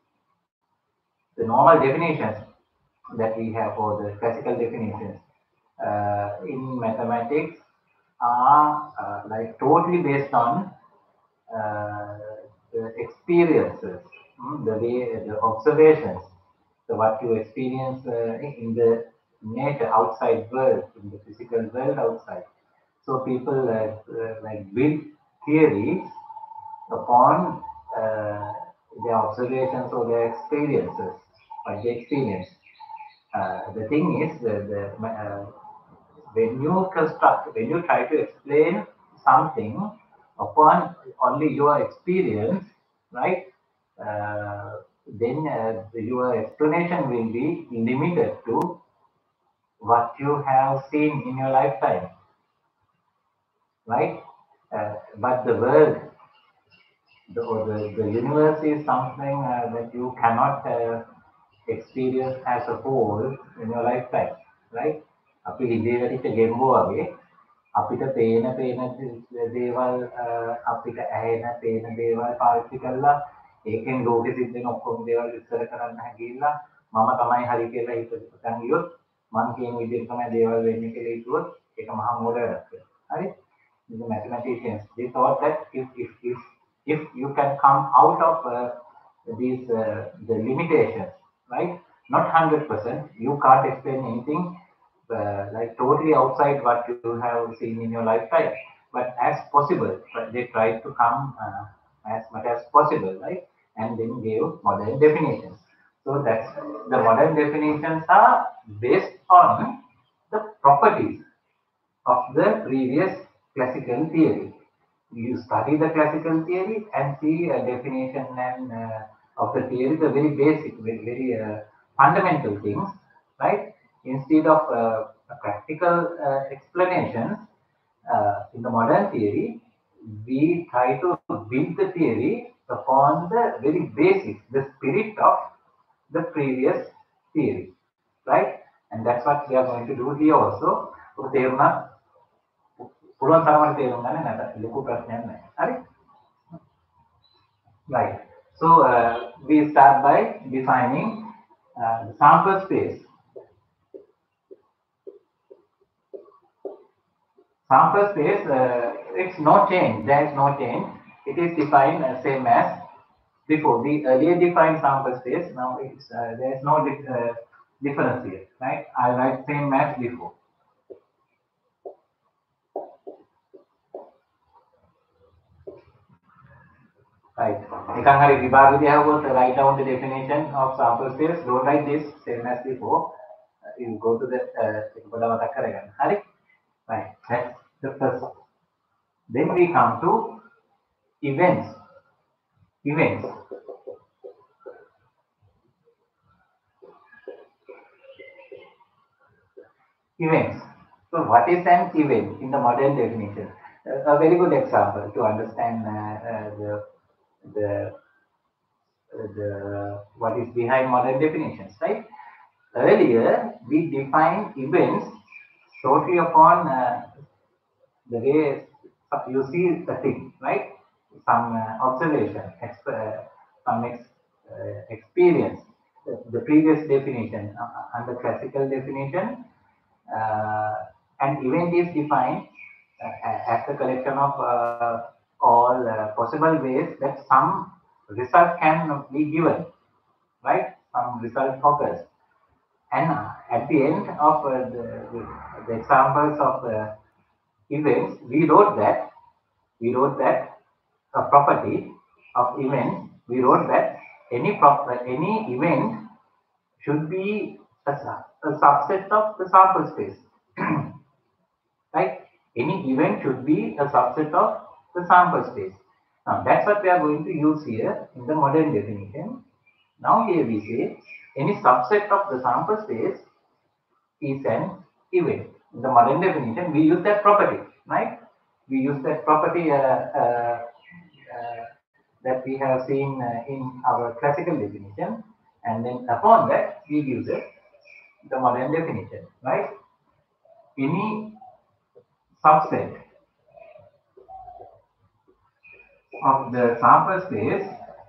the normal definitions that we have for the classical definitions uh, in mathematics are uh, like totally based on uh, the experiences, mm, the way the observations, so what you experience uh, in the nature outside world, in the physical world outside. So people uh, uh, like build theories upon uh, their observations or their experiences, what they experience. Uh, the thing is, the, the, uh, when you construct, when you try to explain something upon only your experience, right, uh, then uh, your explanation will be limited to what you have seen in your lifetime, right? Uh, but the world the, the, the universe is something uh, that you cannot uh, experience as a whole in your lifetime, right? අපි හිතේ වැටිච්ච ගෙම්බෝ වගේ අපිට පේන පේන දේවල් අපිට ඇහෙන පේන දේවල් පාවිච්චි කරලා ඒකෙන් ලෝකෙ සිද්ධ වෙන ඔක්කොම දේවල් විස්තර කරන්න හැකියිලා මම තමයි හරි කියලා හිතපතන් ගියොත් මම කියන විදිහට තමයි දේවල් වෙන්නේ කියලා හිතුවොත් ඒක මහා මෝඩ වැඩක් වෙනවා. හරි? The mathematicians they thought that if if if if you can come out of uh, these uh, the limitations, right? Not one hundred percent, you can't explain anything uh, like totally outside what you have seen in your lifetime, but as possible, but they try to come uh, as much as possible, right? And then gave modern definitions. So that's the modern definitions are based on the properties of the previous classical theory. You study the classical theory and see a definition and uh, of the theory, the very basic, very, very uh, fundamental things, right? Instead of uh, practical uh, explanations uh, in the modern theory, we try to build the theory upon the very basics, the spirit of the previous theory, right? And that's what we are going to do here also. පුළුවන් තරමට තේරුම් ගන්න නැත ලොකු ප්‍රශ්නයක් නැහැ. හරි? Right. So uh, we start by defining uh, the sample space. Sample space, uh, it's no change. There is no change. It is defined uh, same as before. We earlier defined sample space. Now it's uh, there is no di uh, difference here, right? I write same as before. Right. Ekang hari විභාග විදිහ හවොත් write down the definition of sample space. Don't write this same as before. Uh, you go to the එක පොඩ මතක් කරගන්න. හරි? Right. That's the first. Then we come to events. Events. Events. So what is an event in the modern definition? a very good example to understand uh, uh, the the the what is behind modern definitions, right? Earlier, we defined events totally upon uh, the way you see the thing, right? Some uh, observation, exp- uh, some ex- uh, experience. The, the previous definition, uh, under classical definition, uh, an event is defined uh, as a collection of uh, all uh, possible ways that some result can be given, right? Some result occurs. And uh, at the end of uh, the, the examples of uh, events, we wrote that we wrote that a property of events. We wrote that any prop, any event should be a, a subset of the sample space, right? Any event should be a subset of the sample space. Now that's what we are going to use here in the modern definition. Now here we say any subset of the sample space is an event. In the modern definition, we use that property, right? We use that property uh, uh, uh, that we have seen uh, in our classical definition, and then upon that we use it the modern definition, right? Any subset of the sample space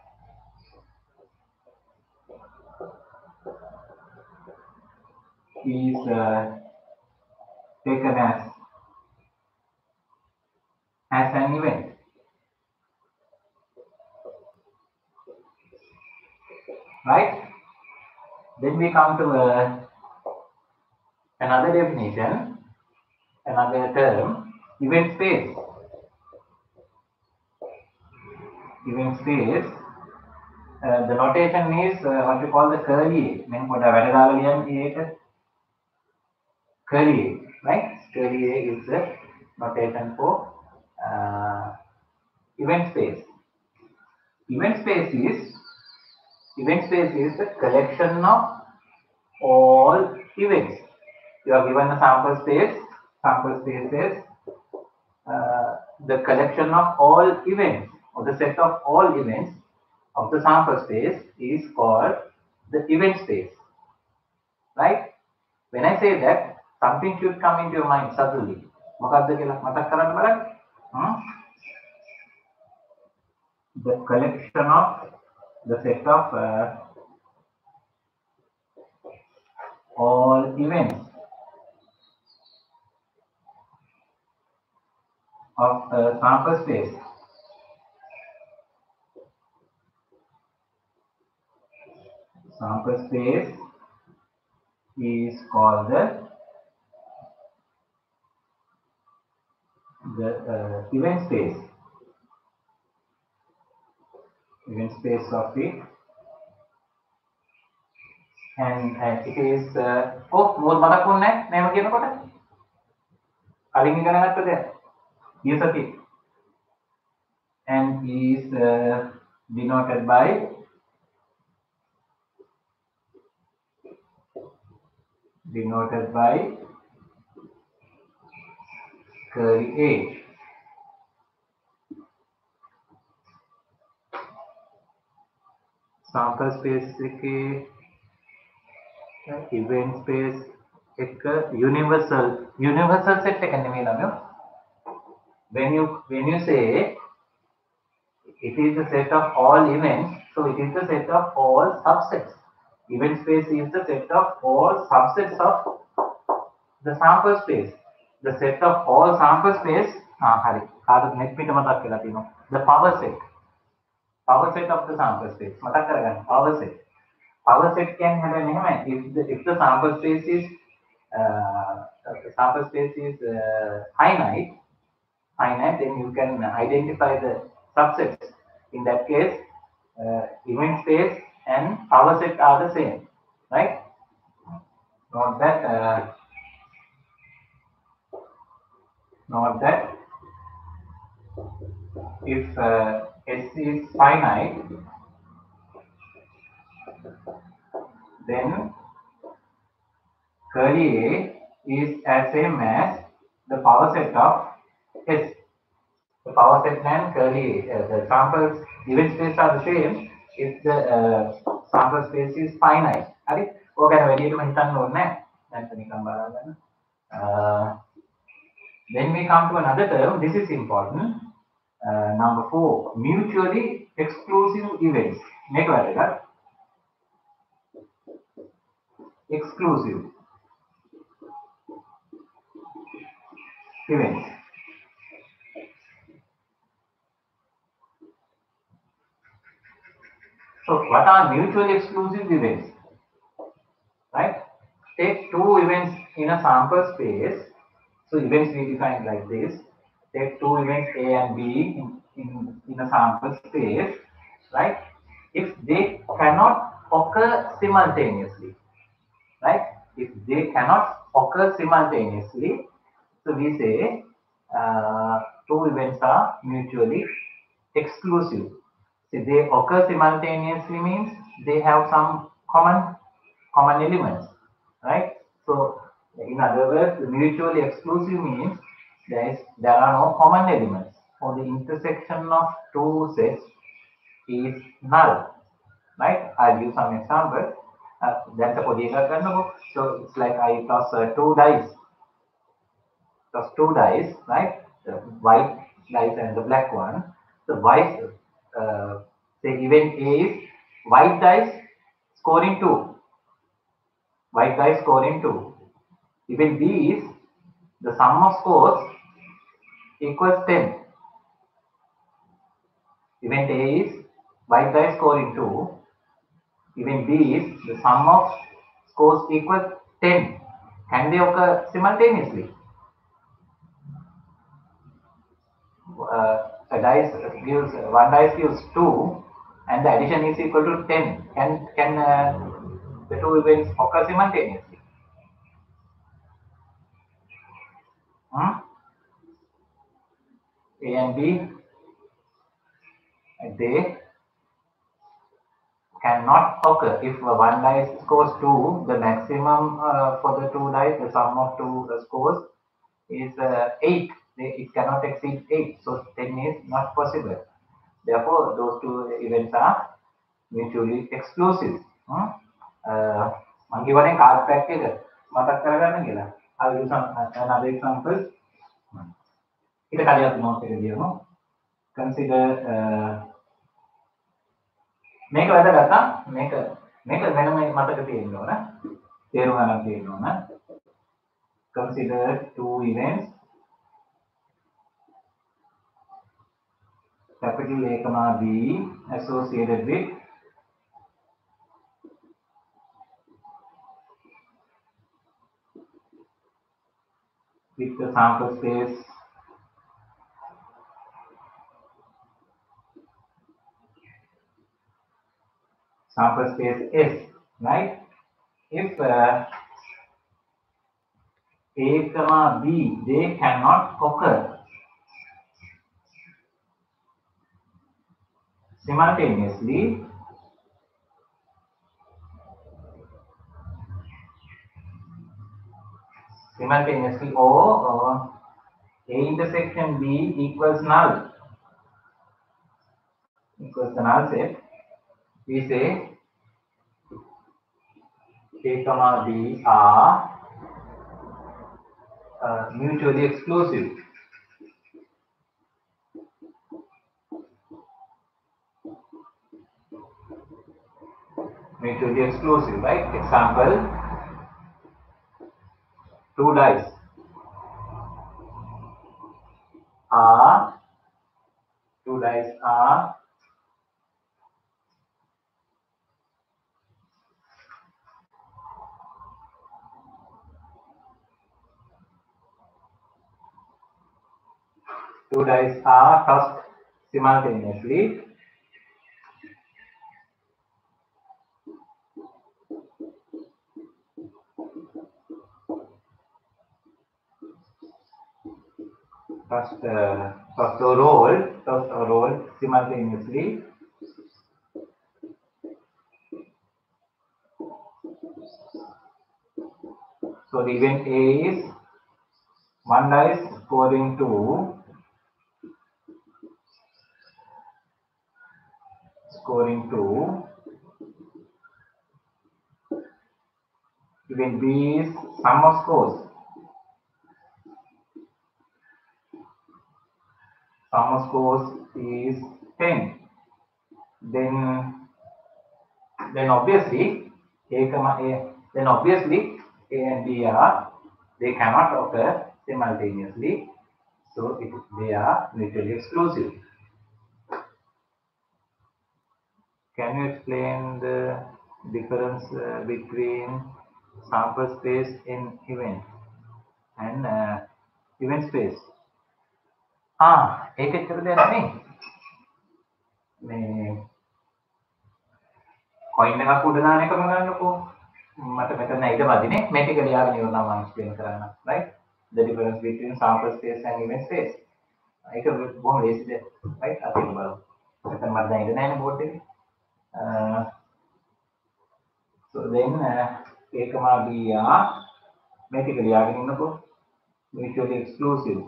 is uh, taken as as an event, right? Then we come to uh, another definition, another term, event space. Event space. Uh, the notation is uh, what we call the curly A. Men පොඩ වැඩ දාලා ලියන්න ඒක curly A, right? Curly A is the notation for uh, event space. Event space is event space is the collection of all events. You are given a sample space. Sample space is uh, the collection of all events, or the set of all events of the sample space is called the event space, right? When I say that, something should come into your mind suddenly. මොකක්ද කියලා මතක් කරන්න බලන්න. Hmm? The collection of the set of uh, all events of a sample space. Sample space is called the the uh, event space. Event space of it, and uh, it is uh, oh මොකද මතක් වුනේ නැහැ මේව කියනකොට කලින් ඉගෙන ගත්ත දෙයක් ඊසති and is uh, denoted by denoted by curly A. Sample space के event space एक universal universal set එක නෙමෙයි ළමයෝ. When you when you say it is the set of all events, so it is the set of all subsets. Event space is the set of all subsets of the sample space. The set of all sample space, ah, hari, කාටද net පිට මතක් වෙලා තියෙනවා. The power set. Power set of the sample space. මතක් කරගන්න. Power set. Power set කියන්නේ හැබැයි මෙහෙමයි. If the if the sample space is uh, the sample space is uh, finite, finite, then you can identify the subsets. In that case, uh, event space and power set are the same, right? Note that. Uh, note that if uh, S is finite, then curly A is as same as the power set of S. the power set plan curly, uh, the samples event space are the same if the uh, sample space is finite. හරි. ඕක ගැන වැඩියටම හිතන්න ඕනේ නැහැ. දැන් නිකන් බලන්න. Uh, then we come to another term. This is important. Uh, number four, mutually exclusive events. මේක වැදගත්. Exclusive events. So what are mutually exclusive events? Right? Take two events in a sample space. So events we define like this. Take two events A and B in, in, in a sample space. Right? If they cannot occur simultaneously. Right? If they cannot occur simultaneously, so we say uh, two events are mutually exclusive. So they occur simultaneously means they have some common common elements, right? So in other words, mutually exclusive means there is there are no common elements, or the intersection of two sets is null, right? I'll give some example. Uh, that's a podium. So it's like I toss uh, two dice. Toss two dice, right? The white dice and the black one. The white, uh, say event A is white dice scoring two. White dice scoring two. Event B is the sum of scores equals ten. Event A is white dice scoring two. Event B is the sum of scores equals ten. Can they occur simultaneously? Uh, a dice gives one dice gives two, and the addition is equal to ten. Can can uh, the two events occur simultaneously? Hmm? A and B, they cannot occur. If one dice scores two, the maximum uh, for the two dice, the sum of two uh, scores is uh, eight. It cannot exceed eight. So ten is not possible. Therefore, those two events are mutually exclusive. Hmm? Uh, මම කියවනේ card pack එක මතක් කරගන්න කියලා. I'll give some another example. ඊට කලින් note එක දියමු. Consider uh, මේක වැදගත් නා මේක මේක වෙනම මතක තියෙන්න ඕන. තේරුම් ගන්න තියෙන්න ඕන. Consider two events. Capital A comma B associated with with the sample space sample space S, right? If uh, A comma B, they cannot occur simultaneously, simultaneously, or uh, A intersection B equals null, equals the null set, we say A comma B are uh, mutually exclusive. Mutually exclusive, right? Example, two dice are two dice are two dice are tossed simultaneously. Tossed, uh, tossed or roll, tossed or roll simultaneously. So the event A is one dice scoring two, scoring two. Event B is sum of scores. Sum of scores is ten. Then, then obviously, A, A, then obviously A and B are, they cannot occur simultaneously. So it, they are mutually exclusive. Can you explain the difference uh, between sample space in event and uh, event space? Ah, ඒක එච්චර දෙයක් නෙමෙයි. මේ coin එකක් උඩ දාන එකම ගන්නකො. මට මෙතන ඉඩ වදිනේ මේ ටික ලියාගෙන ඉවරනවා මම explain කරන්න. Right? The difference between sample space and event space. ඒක බොහොම ලේසි දෙයක්. Right? අපි බලමු. මෙතන මට දැන් ඉඩ නැහැ නේ board එකේ. Uh, so then uh, A, B are basically are mutually exclusive.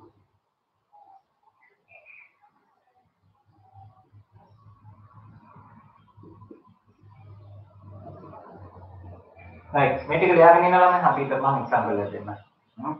Right, basically are in a happy example. Hmm?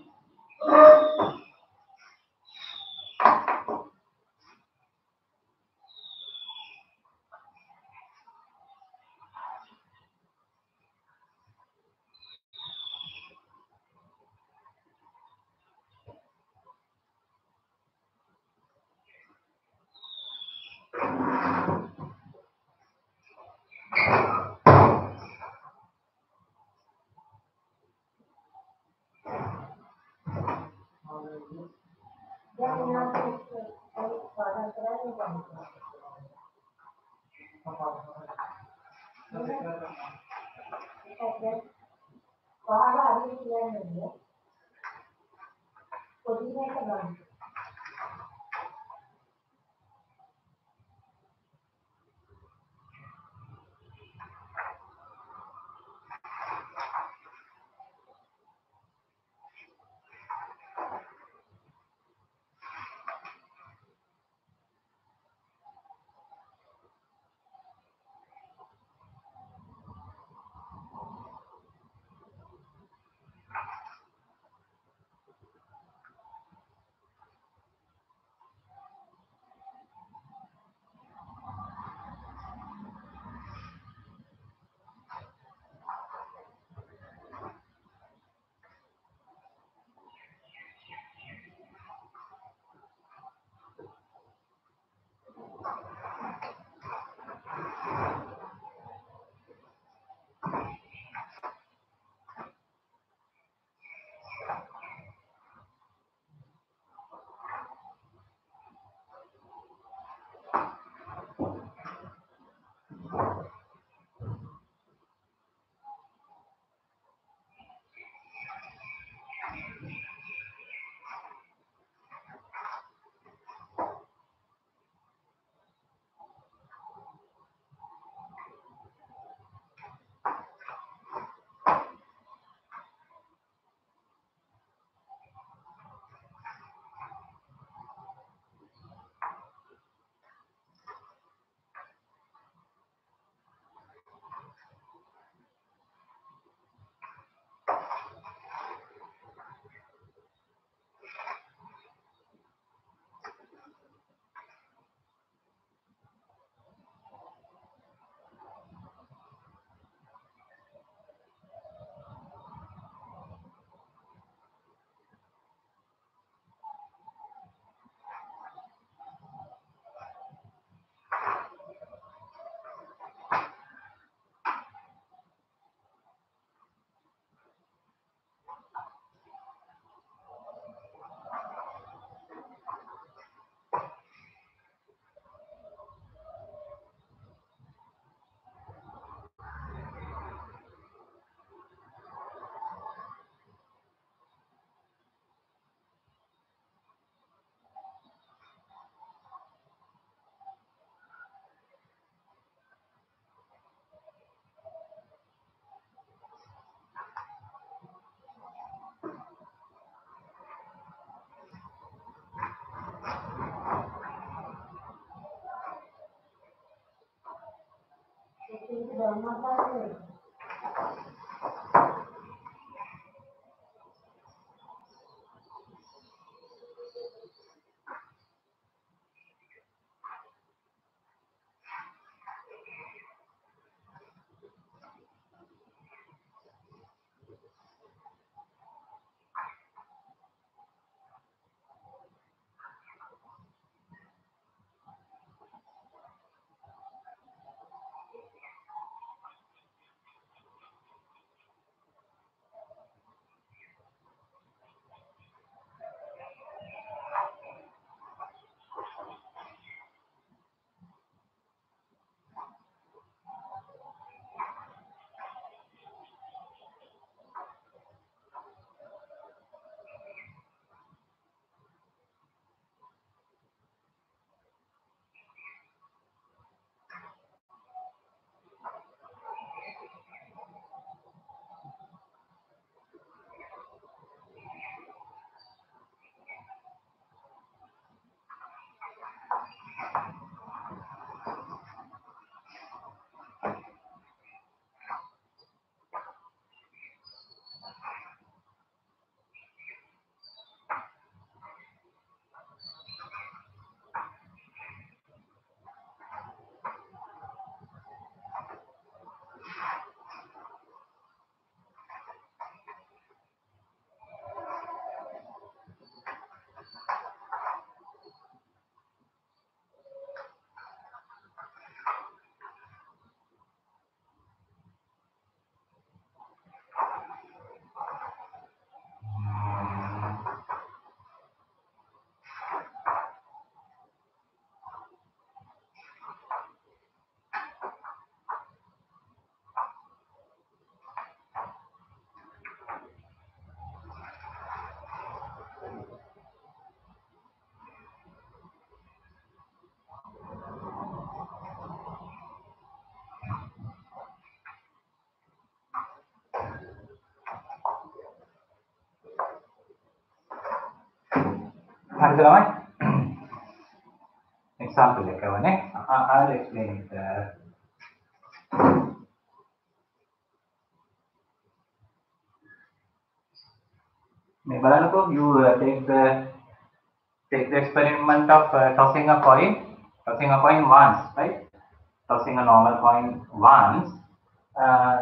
example එකව නේ I'll explain it. මේ බලන්නකෝ you uh, take the take the experiment of uh, tossing a coin tossing a coin once, right? Tossing a normal coin once. uh,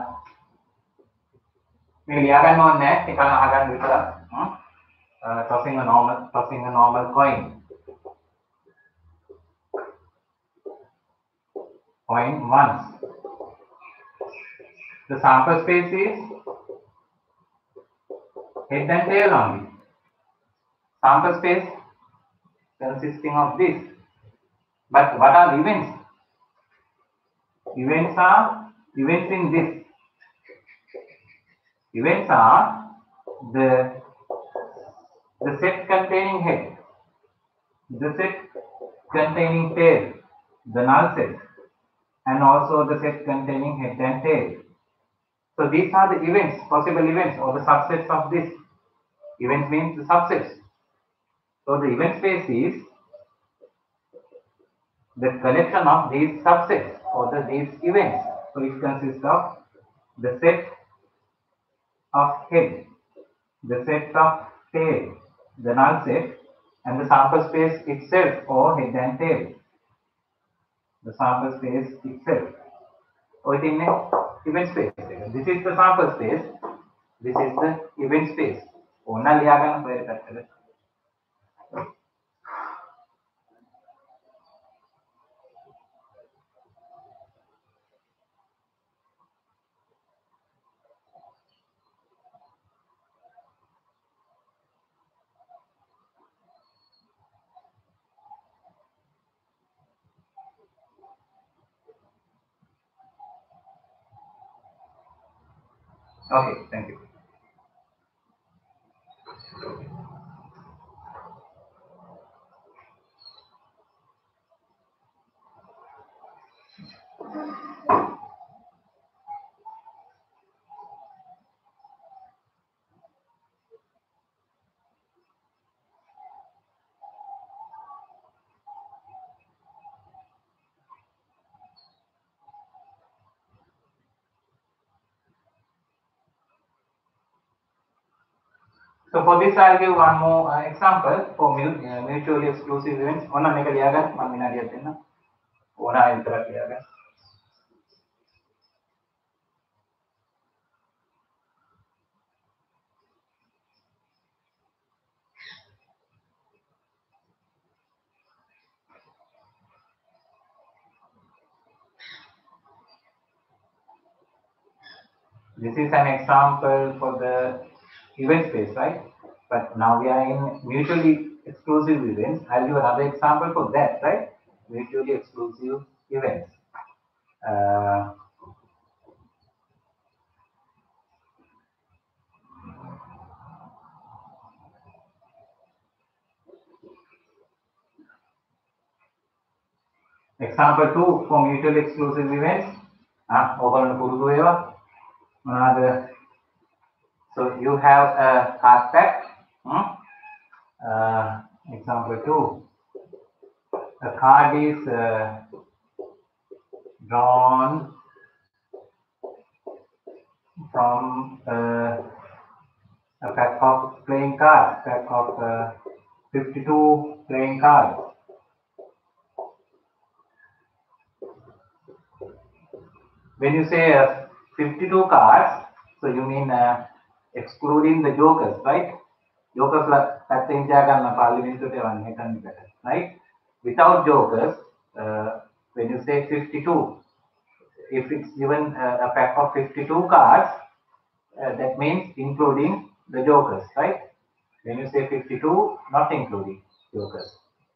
මේ ලියා ගන්න ඕනේ නැහැ ටිකක් අහගන්න විතර. uh, tossing a normal tossing a normal coin coin once. The sample space is head and tail only. Sample space consisting of this. But what are events? Events are events in this. Events are the the set containing head, the set containing tail, the null set, and also the set containing head and tail. So these are the events, possible events, or the subsets of this. Events means the subsets. So the event space is the collection of these subsets or the these events. So it consists of the set of head, the set of tail, the null set, and the sample space itself or head and tail. The sample space itself. Or it in event space. This is the sample space. This is the event space. Ona liya gana pare pattala. Okay, thank you. So for this, I'll give one more uh, example for mu uh, mutually exclusive events. Ona meka liyagan, man minadiyak denna. Ona vitarak liyagan. This is an example for the event space, right? But now we are in mutually exclusive events. I'll give another example for that, right? Mutually exclusive events. Uh, example two for mutually exclusive events. Ah, over another. So you have a card pack. Hmm? Uh, example two. A card is uh, drawn from uh, a pack of playing cards, pack of uh, fifty-two playing cards. When you say uh, fifty-two cards, so you mean uh, excluding the jokers, right? Jokers right? Without jokers, uh, when you say fifty-two, if it's given uh, a pack of fifty-two cards, uh, that means including the jokers, right? When you say fifty-two, not including jokers.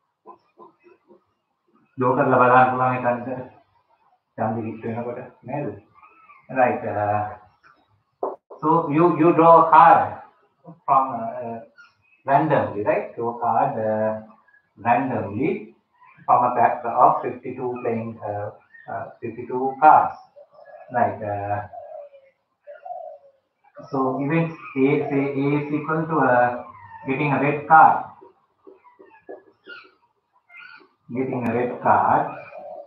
Joker la balan pulang ikan cantik itu nak right? Uh, so you you draw a card from uh, randomly, right? Draw a card uh, randomly from a pack of fifty-two playing uh, uh, fifty-two cards, right? Uh, so event A, say A is equal to uh, getting a red card, getting a red card.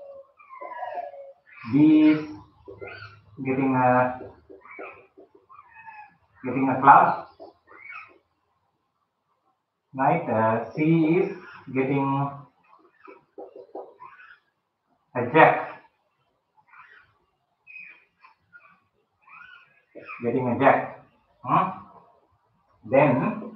B is getting a getting a club, right? Uh, C is getting a jack, getting a jack. Hmm? Then,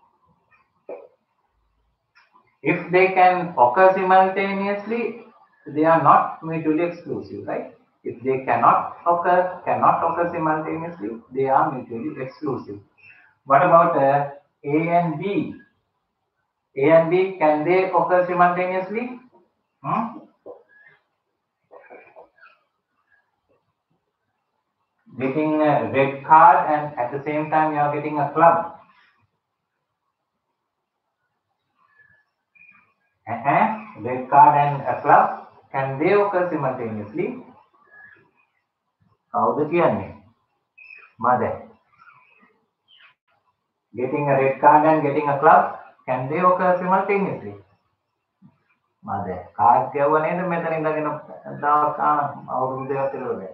if they can occur simultaneously, they are not mutually exclusive, right? If they cannot occur, cannot occur simultaneously, they are mutually exclusive. What about uh, A and B? A and B, can they occur simultaneously? Hmm? Getting a red card and at the same time you are getting a club. Uh-huh. Red card and a club, can they occur simultaneously? How the කියන්නේ? Mother. Getting a red card and getting a club, can they occur simultaneously? Mother. Card කියව නේද මෙතන ඉඳගෙන දවස් අවුරුදු දෙකක් විතර.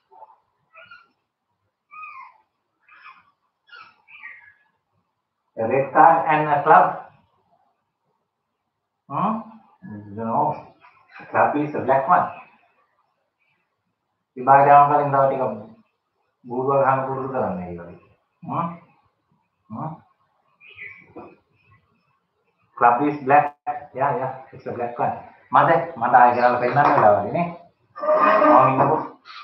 A red card and a club. Hmm? No. Club is a black one. විභාගයම කලින් තව ටිකක් බූරුව ගහන පුරුදු කරන්න ඒ වගේ. Hmm? Hmm? Club is black. Yeah, yeah, it's a black one. Mother, mata ආයෙ කරලා පෙන්නන්න වෙලාවදී නේ. මම ඉන්නකො.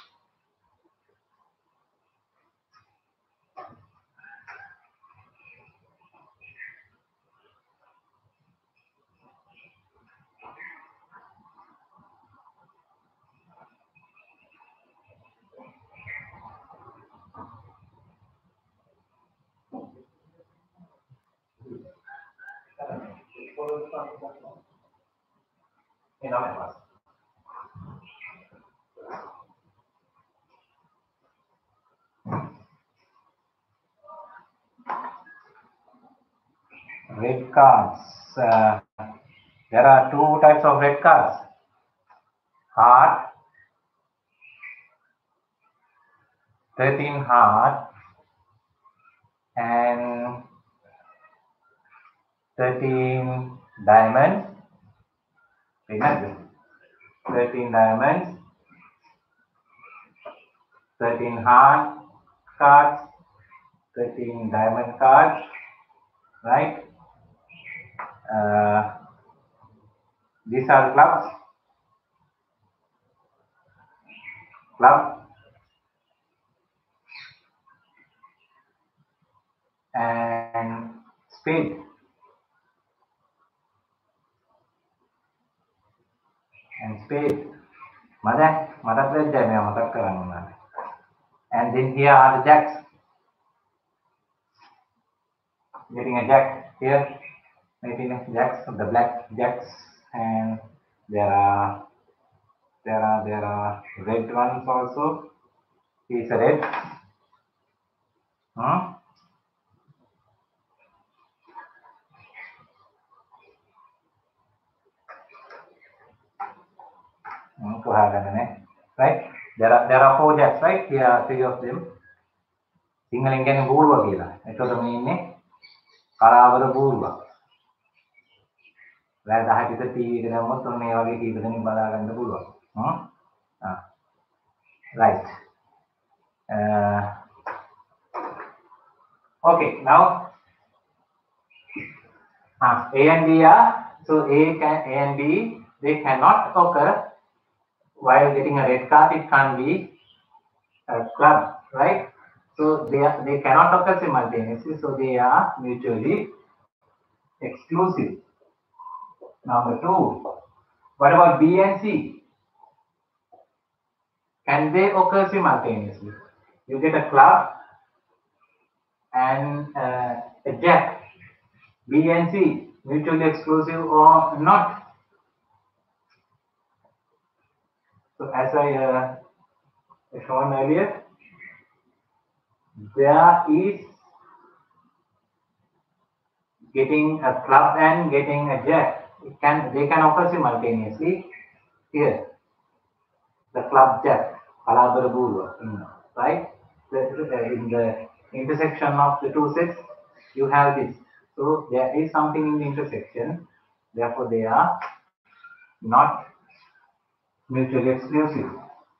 Red cards. Uh, there are two types of red cards. Heart, thirteen heart, and thirteen diamonds. Remember, thirteen diamonds, thirteen heart cards, thirteen diamond cards, right? Uh, these are clubs. Club and spade. And spade. Mother, mother pledge mother karana. And then here are the jacks. Getting a jack here, making a jacks, the black jacks, and there are there are there are red ones also. Is a red. Hmm? Right? There are there are four jacks, right? Here are three of them. Singaling කියන්නේ බූරුව කියලා. එතකොට මේ ඉන්නේ කලාවර බූරුව. රෑ දහයට විතර TV එක දැම්මොත් ඔන්න මේ වගේ කීප දෙනෙක් බලා ගන්න පුළුවන්. හ්ම්? ආ. Right. Uh, okay, now uh, A and B are so A can A and B they cannot occur while getting a red card. It can't be a club, right? So they are, they cannot occur simultaneously. So they are mutually exclusive. Number two, what about B and C? Can they occur simultaneously? You get a club and uh, a jack. B and C mutually exclusive or not? So as I uh, shown earlier, there is getting a club and getting a jack. It can they can occur simultaneously. Here, the club jack, right? The, in the intersection of the two sets, you have this. So there is something in the intersection. Therefore, they are not mutually exclusive.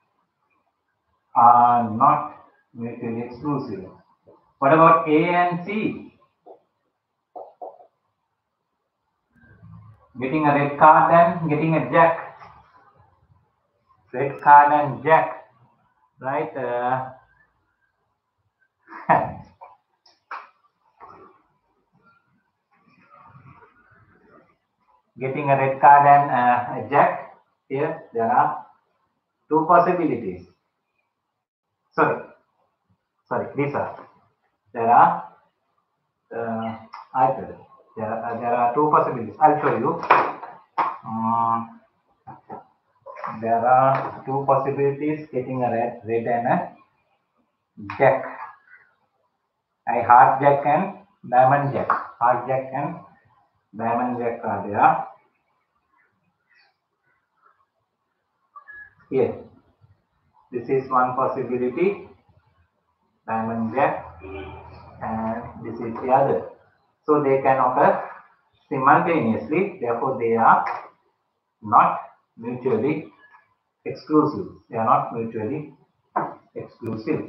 Are not mutually exclusive. What about A and C? Getting a red card and getting a jack. Red card and jack, right? Uh, getting a red card and uh, a jack. Here there are two possibilities. Sorry, sorry. These are there are uh, either there are, there are two possibilities. I'll show you. Uh, there are two possibilities getting a red, red and a jack. I heart jack and diamond jack. Heart jack and diamond jack are there. Here, this is one possibility. Diamond jack, and this is the other. So they can occur simultaneously. Therefore, they are not mutually exclusive. They are not mutually exclusive.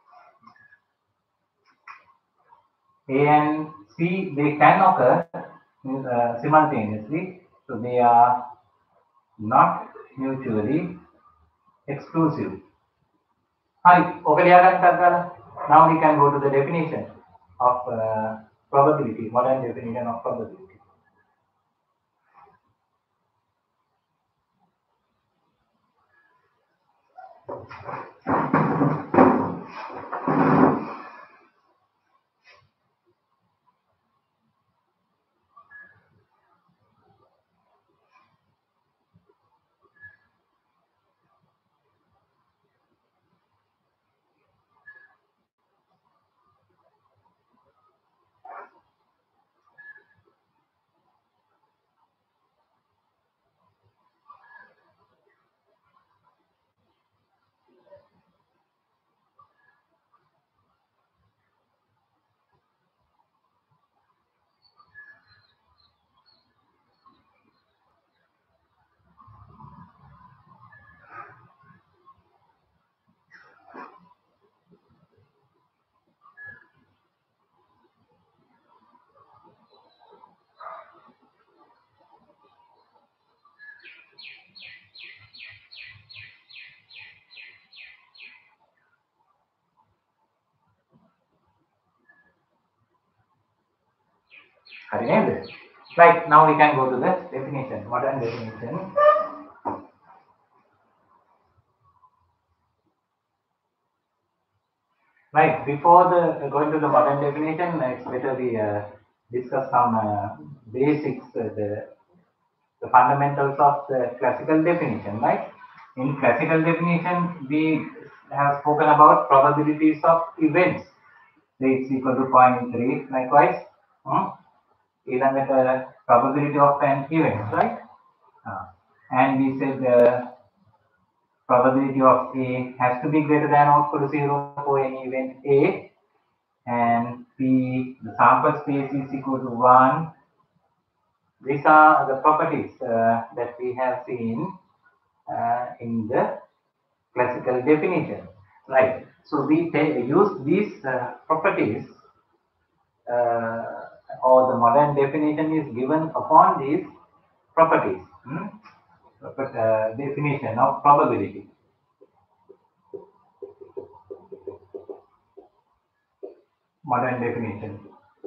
A and C, they can occur uh, simultaneously. So they are not mutually exclusive. Now we can go to the definition of uh, probability, modern definition of probability. Right, now we can go to the definition, modern definition. Right, before the going to the modern definition, it's better we uh, discuss some uh, basics, uh, the, the fundamentals of the classical definition, right? In classical definition, we have spoken about probabilities of events. Say it's equal to zero point three, likewise. Hmm? Even with the probability of an event, right? Uh, and we said the probability of A has to be greater than or equal to zero for any event A, and P, the sample space is equal to one. These are the properties uh, that we have seen uh, in the classical definition, right? So we use these uh, properties, uh, or the modern definition is given upon these properties. Hmm? But, uh, definition of probability. Modern definition.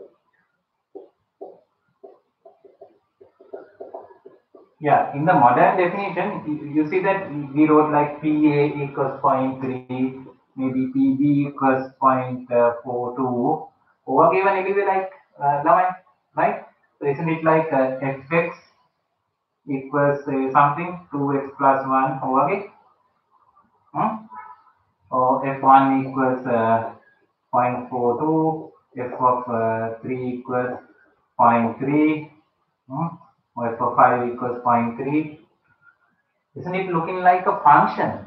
Yeah, in the modern definition, you, you see that we wrote like P A equals zero point three, maybe P B equals zero point four two, or given anyway like uh, right? So isn't it like uh, F X equals uh, something two x plus one over it? Hmm? Or F one equals uh, zero point four two, F of uh, three equals zero point three, hmm? Or F of five equals zero point three. Isn't it looking like a function?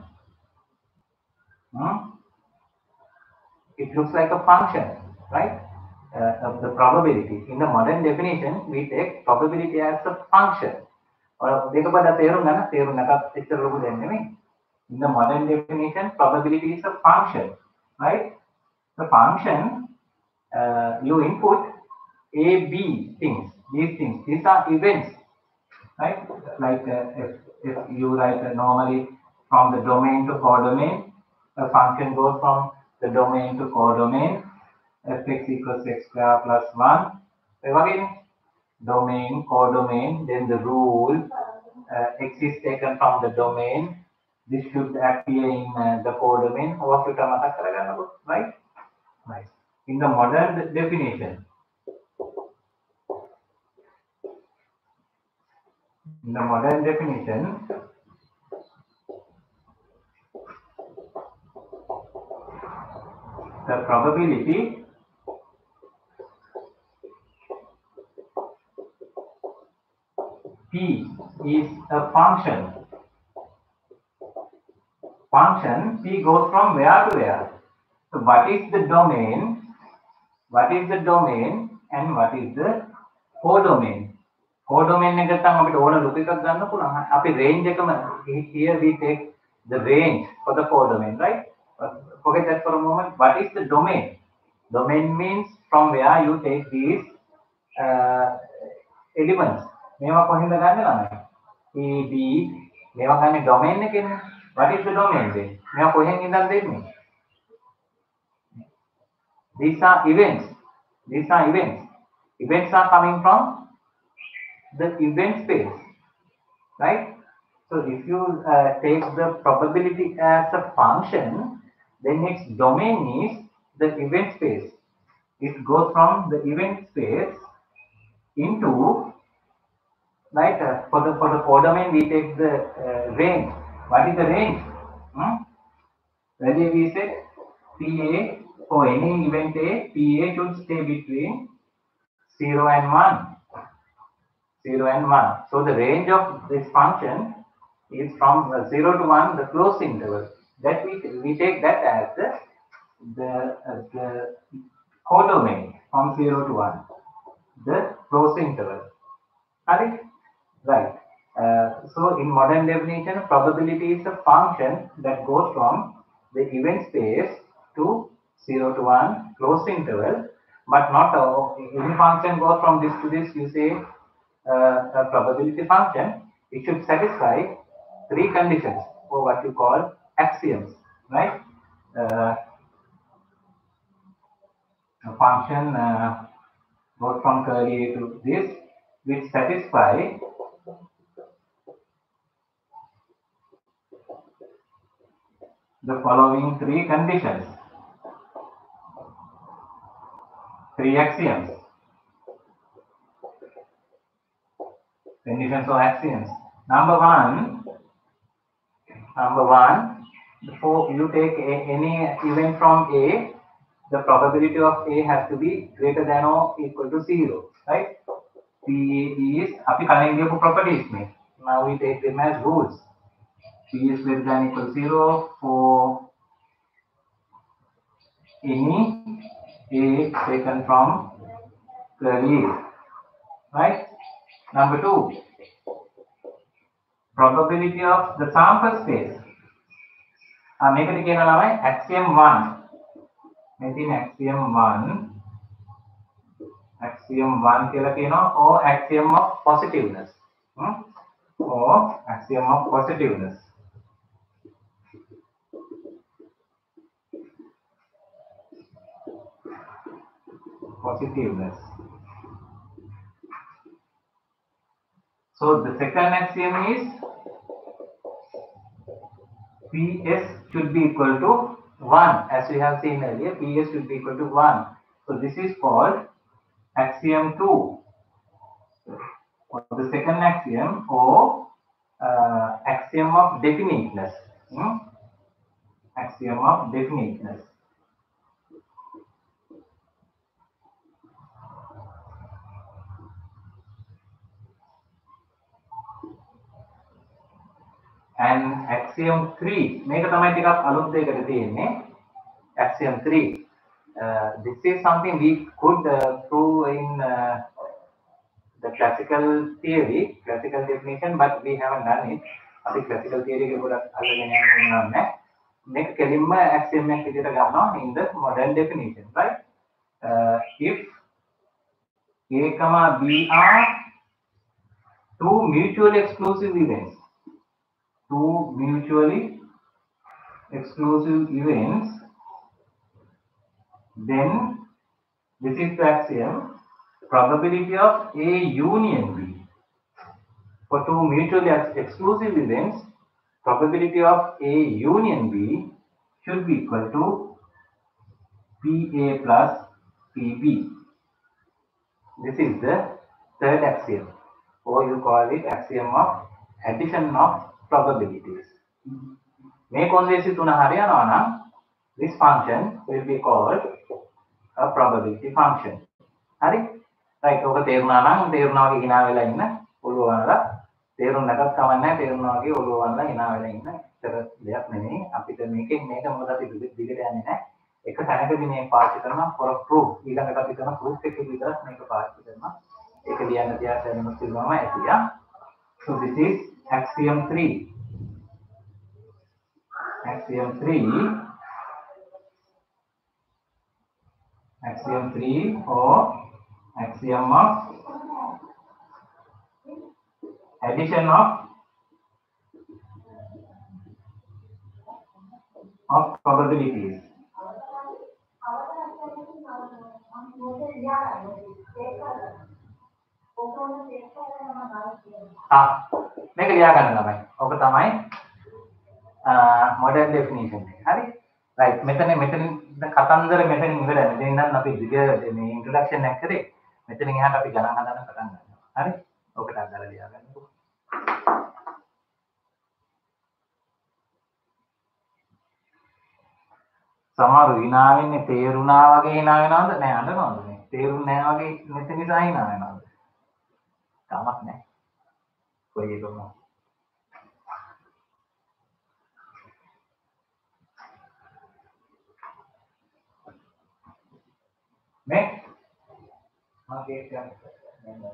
Hmm? It looks like a function, right? Uh, of the probability. In the modern definition, we take probability as a function. Or in the modern definition, probability is a function, right? The function, uh, you input A, B things, these things, these are events, right? Like uh, if, if you write uh, normally from the domain to codomain, a function goes from the domain to codomain, fx equals x square plus one. So again, domain, codomain, then the rule, uh, x is taken from the domain. This should appear in uh, the codomain. Right? Right. In the modern definition, in the modern definition, the probability P is a function. Function P goes from where to where. So what is the domain? What is the domain and what is the codomain? Codomain එක ගත්තාම අපිට ඕන loop එකක් ගන්න පුළුවන්. අපි range එකම here we take the range for the codomain, right? But forget that for a moment. What is the domain? Domain means from where you take these uh, elements. මේවා කොහෙන්ද ගන්න ළමයි? A, B මේවා ගන්න domain එකෙන්නේ. What is the domain then? මේවා කොහෙන් ඉඳන් දෙන්නේ? These are events. These are events. Events are coming from the event space, right? So if you uh, take the probability as a function, then its domain is the event space. It goes from the event space into, right? Uh, for the for the codomain, we take the uh, range. What is the range? Hmm? Earlier we said P A for any event A, P A should stay between zero and one. zero and one. So the range of this function is from uh, zero to one, the closed interval. That we we take that as the the, uh, the codomain from zero to one, the closed interval. Correct? Right. Uh, so in modern definition, probability is a function that goes from the event space to zero to one closed interval, but not uh, any function goes from this to this. You say uh, a probability function. It should satisfy three conditions, or what you call axioms, right? Uh, a function uh, goes from curly A to this, which satisfy the following three conditions, three axioms, conditions or axioms. Number one, number one, before you take a, any event from A, the probability of A has to be greater than or equal to zero, right? P is අපි කලින් ගියපු properties මේ. Now we take them as rules. P is greater than equal to zero for any A taken from curly A, right? Number two, probability of the sample space. Ah, මේකට කියනවා ළමයි axiom one. මේ තියෙන axiom one, axiom one කියලා කියනවා or axiom of positiveness. Hmm? Or axiom of positiveness. Positiveness. So the second axiom is P S should be equal to one, as we have seen earlier. P S should be equal to one. So this is called axiom two. Or the second axiom or uh, axiom of definiteness. Hmm? Axiom of definiteness. And axiom three, මේක තමයි ටිකක් අලුත් දෙයකට තියෙන්නේ. Axiom three. Uh, this is something we could uh, prove in uh, the classical theory, classical definition, but we haven't done it. අපි classical theory එක පොඩක් අල්ලගෙන යනවා නෑ. මේක කෙලින්ම axiom එකක් විදිහට ගන්නවා in the modern definition, right? Uh, if A, B are two mutually exclusive events, two mutually exclusive events, then this is the axiom, probability of A union B. For two mutually exclusive events, probability of A union B should be equal to P A plus P B. This is the third axiom, or you call it axiom of addition of probabilities. මේ කොන්දේසි තුන හරියනවා නම් this function will be called a probability function. හරි? right ඔක තේරුණා නම් තේරුණා වගේ hina වෙලා ඉන්න ඔළුව වලලා තේරුම් නැතත් කවන්නේ තේරුණා වගේ ඔළුව වලලා hina වෙලා ඉන්න. ඒතර දෙයක් නෙමෙයි අපිට මේකෙන් මේක මොකද අපි දිගට යන්නේ නැහැ. එක තැනකදී මේ පාවිච්චි කරනවා for a proof. ඊළඟට අපි කරන proof එකේ විතරක් මේක පාවිච්චි කරනවා. ඒක ලියන්න තියා දැනුමක් තිබුණාම ඇතියා. So this is axiom three. Axiom three. Axiom three or axiom of addition of of probabilities. Ah, මේක ලියා ගන්න ළමයි. ඔක තමයි modern definition එක. හරි? right මෙතන මෙතන කතන්දර මෙතන ඉවරයි. මෙතන ඉඳන් අපි දිග මේ introduction එක කරේ. මෙතනින් එහාට අපි ගණන් හදන්න පටන් ගන්නවා. හරි? ඔකට අදාළ ලියා ගන්නකො. සමහර විනා වෙන්නේ තේරුණා වගේ hina වෙනවද? නෑ අඬනවද මේ? තේරුන්නේ නෑ වගේ මෙතන නිසා hina වෙනවද? තාමත් නෑ. කොයි එකම මේ මගේ කියන්නේ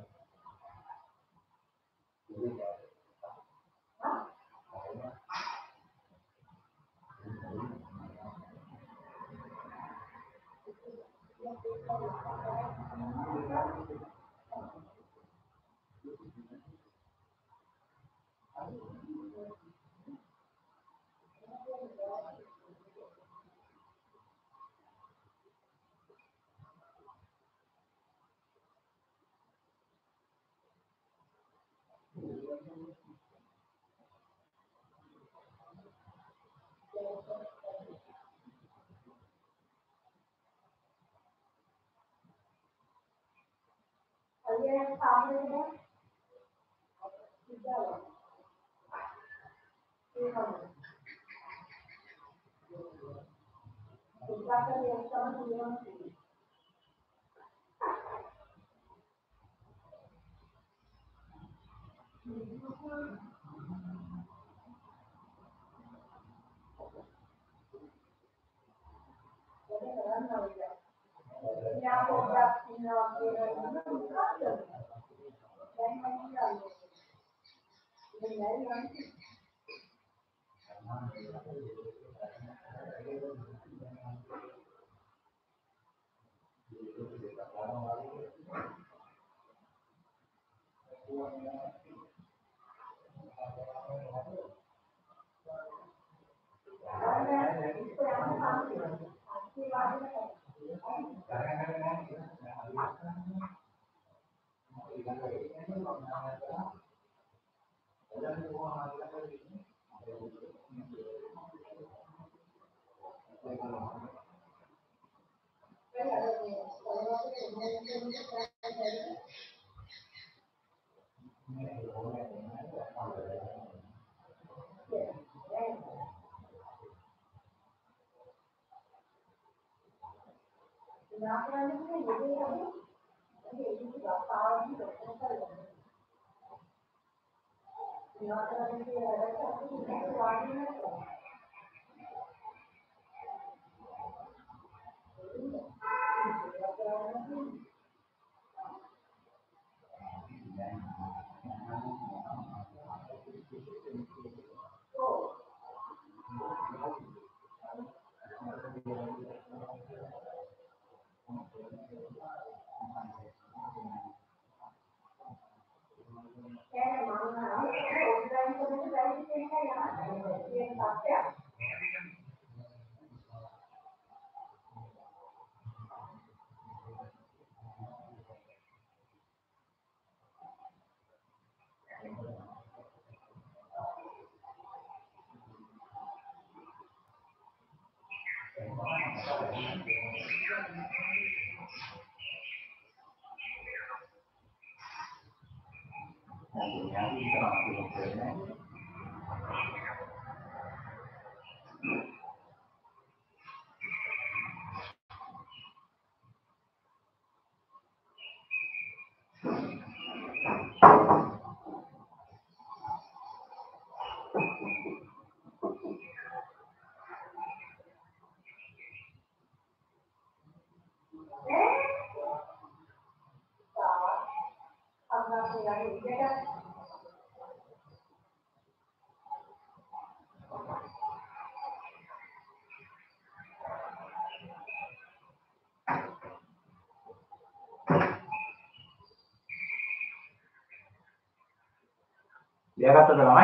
ලියාගත්තද ළමයි?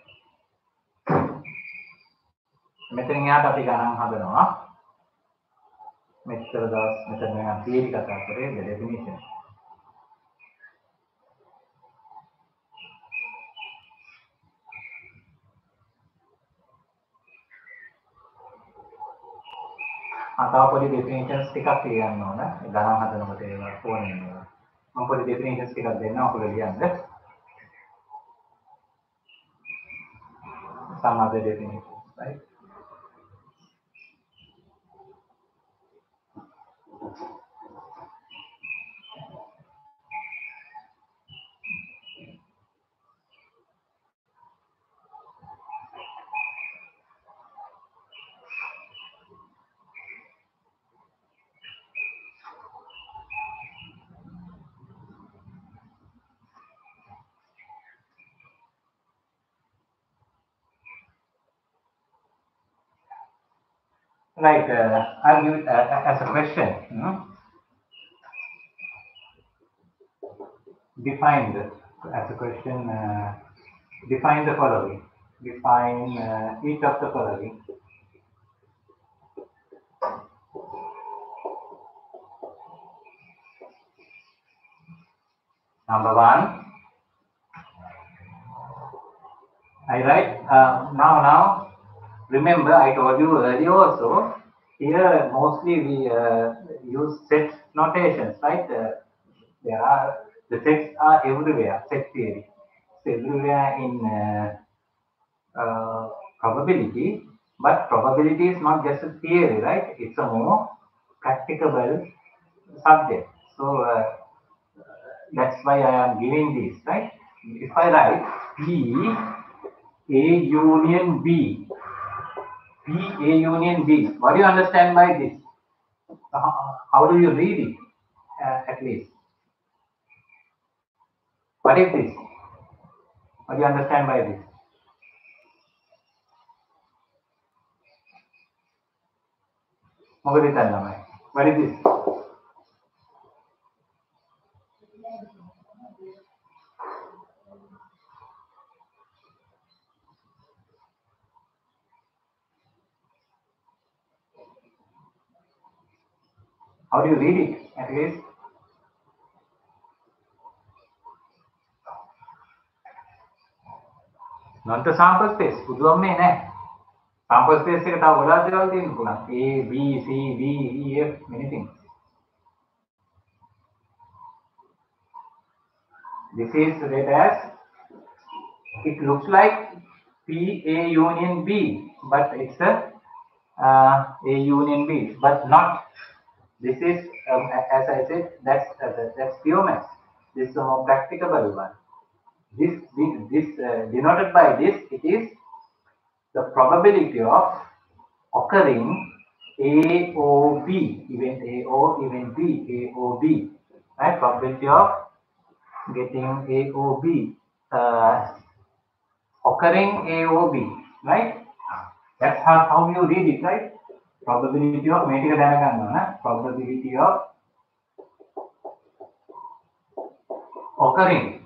මෙතනින් යාට අපි ගණන් හදනවා. මෙච්චර දවස් මෙතන මම තියරි කතා කරේ the definition. අතව පොඩි definitions ටිකක් ලියන්න ඕන. ගණන් හදනකොට ඒවා ඕනේ වෙනවා. මම පොඩි definitions ටිකක් දෙන්නම් ඔයගොල්ලෝ ලියන්න. Some other definitions, right? Right, uh, I'll give it uh, as a question. You know? Defined as a question, uh, define the following. Define uh, each of the following. Number one, I write uh, now. Now, remember I told you earlier also. Here mostly we uh, use set notations, right? Uh, there are the sets are everywhere. Set theory, it's everywhere in uh, uh, probability. But probability is not just a theory, right? It's a more practicable subject. So uh, that's why I am giving this, right? If I write P A union B, P A union B, what do you understand by this? Uh, how do you read it uh, at least? What is this? What do you understand by this? What is this? How do you read it at least? Not the sample space. පුදුමනේ නෑ. Sample space එක තව ගොඩාක් දේවල් තියෙන්න පුළුවන්. A, B, C, D, E, F, many things. This is read as, it looks like P A union B, but it's a uh, A union B, but not. This is, um, as I said, that's uh, that's pure maths. This is a more practicable one. This this uh, denoted by this, it is the probability of occurring A or B, event A or event B, A or B, right? Probability of getting A or B, uh, occurring A or B, right? That's how, how you read it, right? Probability of probability of occurring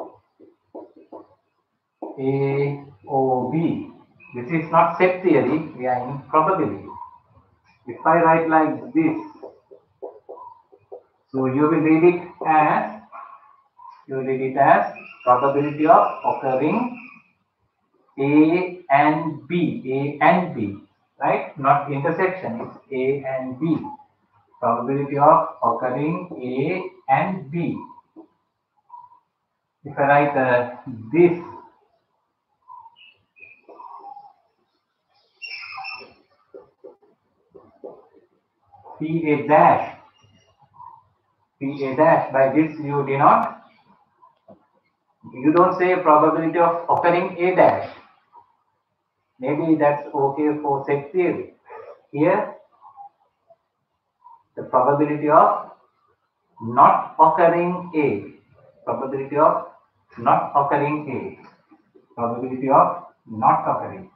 A or B. This is not set theory, we are in probability. If I write like this, so you will read it as, you will read it as probability of occurring A and B, A and B, right? Not intersection, it's A and B. Probability of occurring A and B. If I write uh, this, P A dash, P A dash, by this you denote, you don't say probability of occurring A dash. Maybe that's okay for set theory. Here, the probability of not occurring A, probability of not occurring A, probability of not occurring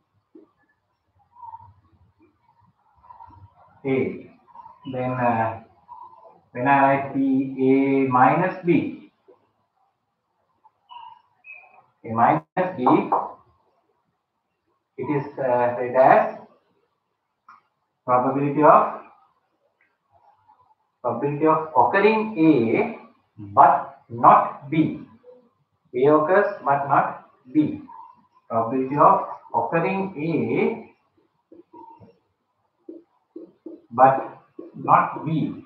A. Then uh, when I write P A minus B, A minus B, it is uh, read as probability of probability of occurring A but not B. A occurs but not B. Probability of occurring A but not B.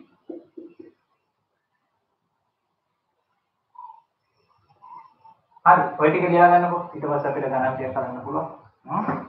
හරි ඔය ටික ලියා ගන්නකො ඊට පස්සේ අපිට ගණන් ටිකක් කරන්න පුළුවන්.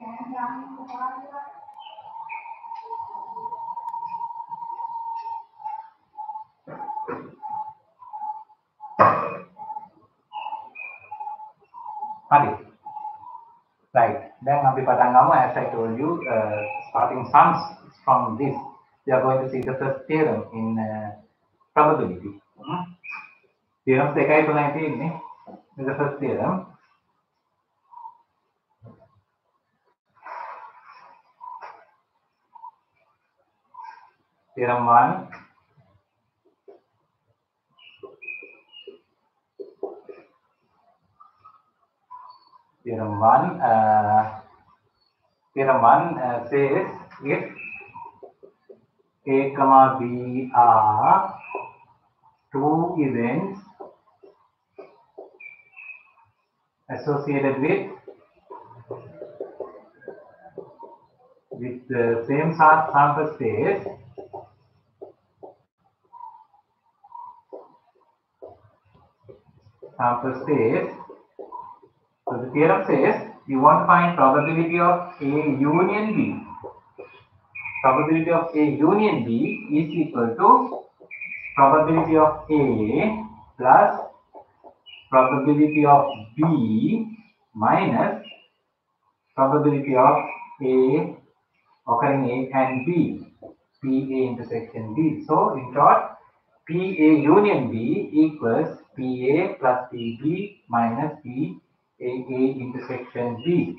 Hari. Right. Then Abhi Patangama, as I told you, uh, starting sums from this, we are going to see the first theorem in uh, probability. Hmm? Theorem sekai tu nanti ini. This is the first theorem. Theorem one. Theorem one. Uh, theorem one uh, says if A comma B are two events associated with with the same sample space, sample space. So the theorem says you want to find probability of A union B. Probability of A union B is equal to probability of A plus probability of B minus probability of A occurring A and B, P A intersection B. So in short, P A union B equals P A plus P B minus P A A intersection B.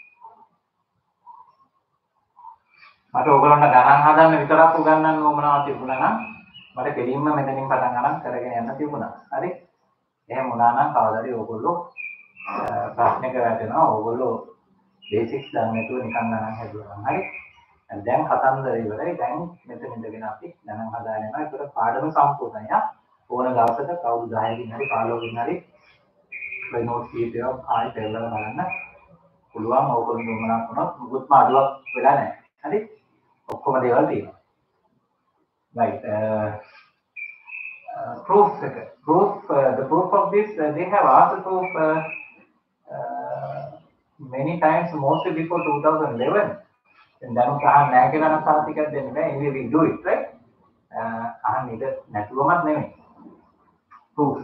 මට ඕගොල්ලන්ට ගණන් හදන්න විතරක් උගන්වන්න ඕමනාවක් තිබුණා නම් මට දෙලින්ම මෙතනින් පටන් ගන්න කරගෙන යන්න තිබුණා. හරි? එහෙම වුණා නම් කවදාද ඕගොල්ලෝ ප්‍රශ්නයක වැටෙනවා. ඕගොල්ලෝ බේසික්ස් දන්නේ නැතුව නිකන් ගණන් හදුවා නම් හරි. දැන් කතන්දර ඉවරයි. දැන් මෙතන ඉඳගෙන අපි ගණන් හදාගෙන යනවා. ඒකට පාඩම සම්පූර්ණයි. ඕන දවසක කවුරු දහයකින් හරි පහළොවකින් හරි ඔය නෝට්ස් කීපයක් ආයෙ පෙරලලා බලන්න පුළුවන්. ඕගොල්ලෝ මොනවාක් වුණත් මුකුත්ම අඩුවක් වෙලා නැහැ. හරි? ඔක්කොම දේවල් තියෙනවා. Right. Uh, uh, proof. Proof. Uh, the proof of this, uh, they have asked the proof uh, uh, many times, mostly before two thousand eleven. And then kahan naik kita nak salah tiga then anyway we do it, right? Kahan itu natural mat nih. Proof.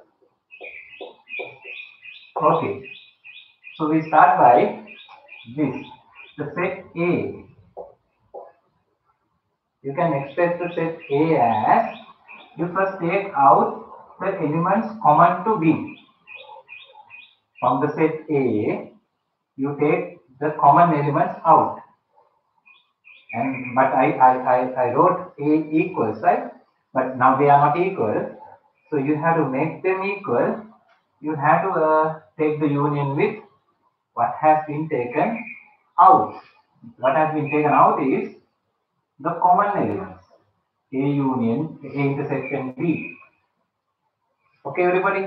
Okay. So we start by this. The set A. You can express the set A as you first take out the elements common to B. From the set A, you take the common elements out. And but I I I, I wrote A equals, right? But now they are not equal. So you have to make them equal. You have to uh, take the union with what has been taken out. What has been taken out is the common elements, A union, A intersection B. Okay, everybody?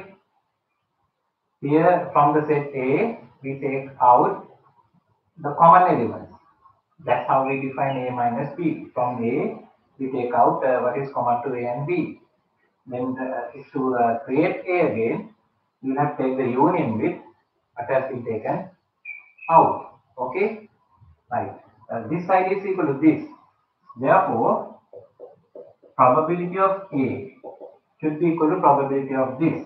Here from the set A, we take out the common elements. That's how we define A minus B. From A, we take out uh, what is common to A and B. Then uh, to uh, create A again, you have to take the union with what has been taken out. Okay? Right. Uh, this side is equal to this. Therefore, probability of A should be equal to probability of this.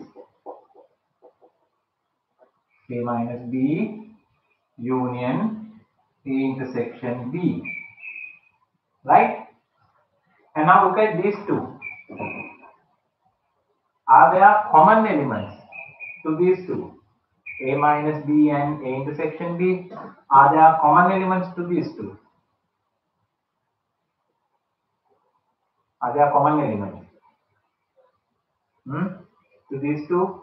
A minus B union A intersection B. Right? And now look at these two. Are there common elements to these two? A minus B and A intersection B. Are there common elements to these two? Are there common elements hmm? to these two?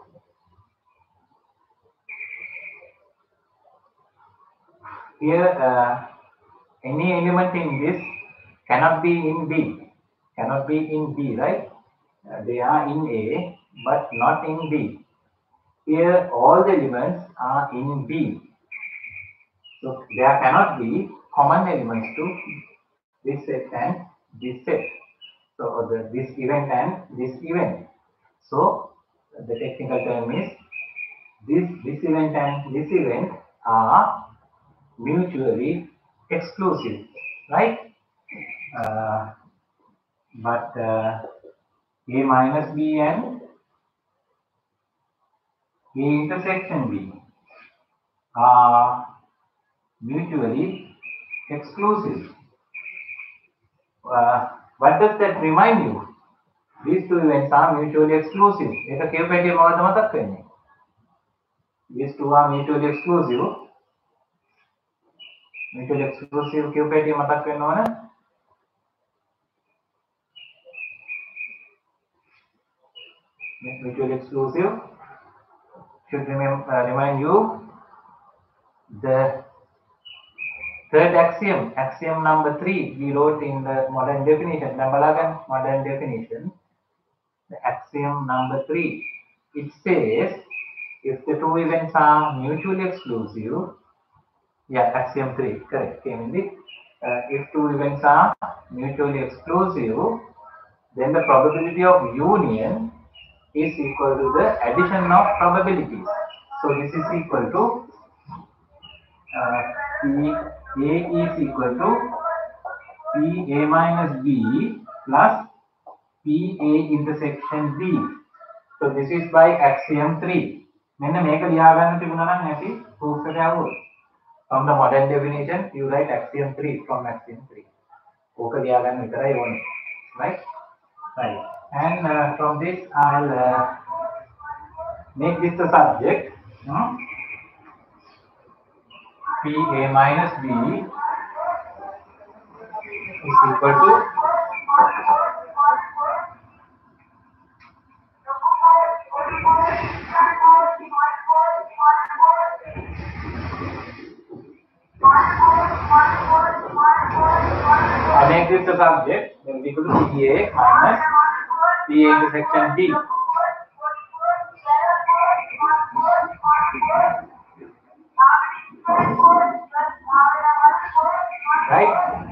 Here, uh, any element in this cannot be in B. Cannot be in B, right? Uh, they are in A, but not in B. Here, all the elements are in B. So, there cannot be common elements to this set and this set. So, the, this event and this event. So, the technical term is this, this event and this event are mutually exclusive, right? Uh, but uh, A minus B and A intersection B are mutually exclusive. Uh, what does that remind you? These two events are mutually exclusive. These two are mutually exclusive. Mutually exclusive Q P T matak wenona. Mutually exclusive should remember, uh, remind you the third axiom, axiom number three, we wrote in the modern definition. Nambalagan modern definition. The axiom number three. It says if the two events are mutually exclusive, yeah, axiom three, correct. Came in the uh, if two events are mutually exclusive, then the probability of union is equal to the addition of probabilities. So this is equal to uh, P A is equal to P A minus B plus P A intersection B. So this is by axiom three. From the modern definition, you write axiom three from axiom three. Right? Right. And uh, from this, I'll uh, make this the subject. Hmm? P A minus B is equal to I make this the subject, then we equal to P A minus P A intersection D. Right?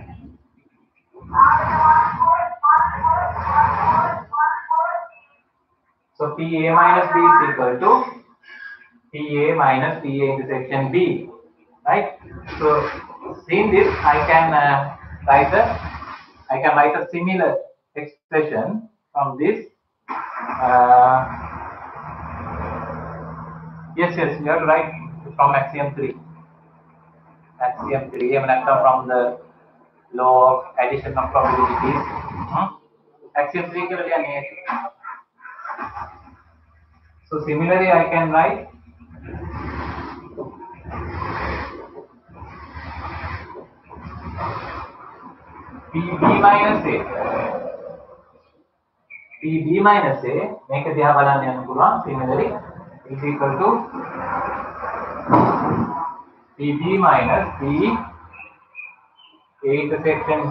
So P A minus B is equal to P A minus P A intersection B. Right? So seeing this, I can uh, write a I can write a similar expression from this. Uh, yes, yes, you have to write from axiom three. Axiom three, I mean, come from the law of addition of probabilities. Hmm? Axiom three ke liye. So similarly, I can write P B minus A. P B minus A, make a diagonal similarly is equal to P B minus P A intersection B.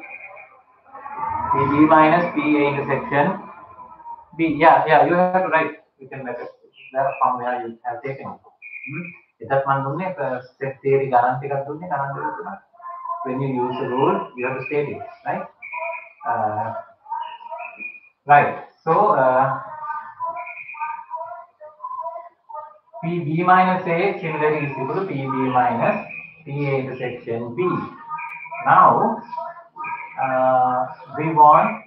P B minus P A intersection B. Yeah, yeah, you have to write. You can make it from where you have taken it. That's one set theory guarantee. When you use the rule, you have to state it, right? Uh, right. So uh, P B minus A similarly is equal to P B minus P A intersection B. Now uh, we want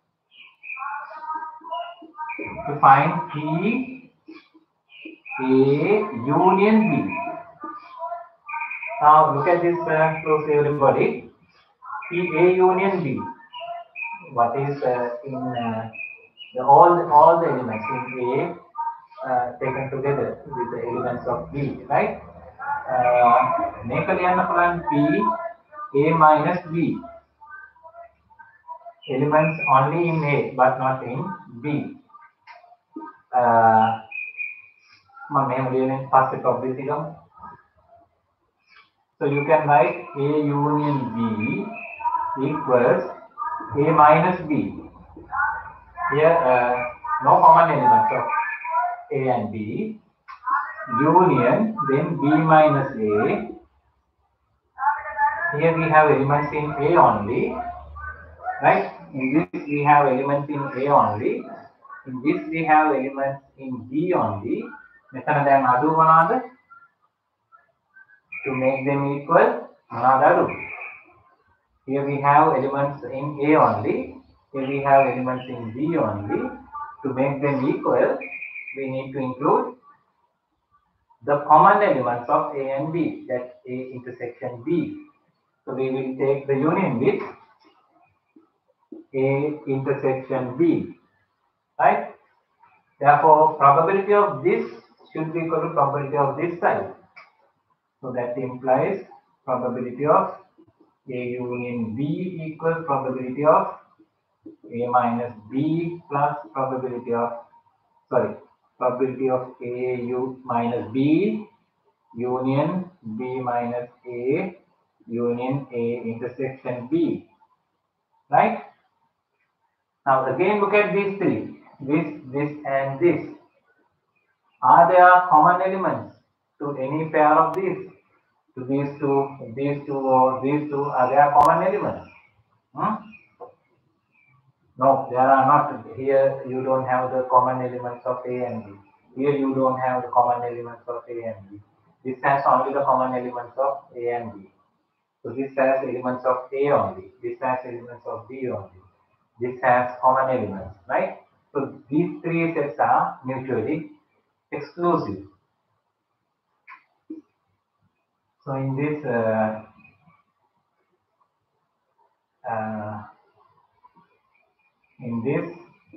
to find P A union B. Now look at this uh, closely, everybody. P A union B. What is uh, in uh, the, all all the elements in A uh, taken together with the elements of B, right? Make a plan P A minus B. Elements only in A but not in B. Uh, So you can write A union B equals A minus B. Here uh, no common elements of A and B. Union, then B minus A. Here we have elements in A only. Right? In this we have elements in A only. In this we have elements in B only. Method I adu manada. To make them equal, another do. Here we have elements in A only. Here we have elements in B only. To make them equal, we need to include the common elements of A and B, that's A intersection B. So we will take the union with A intersection B, right? Therefore, probability of this should be equal to probability of this side. So that implies probability of A union B equals probability of A minus B plus probability of, sorry, probability of A U minus B union B minus A union A intersection B, right? Now again look at these three, this, this and this. Are there common elements to any pair of these? To these two, these two or these two, are there common elements? Hmm? No, there are not. Here you don't have the common elements of A and B. Here you don't have the common elements of A and B. This has only the common elements of A and B. So this has elements of A only. This has elements of B only. This has common elements, right? So these three sets are mutually exclusive. So in this uh, uh, in this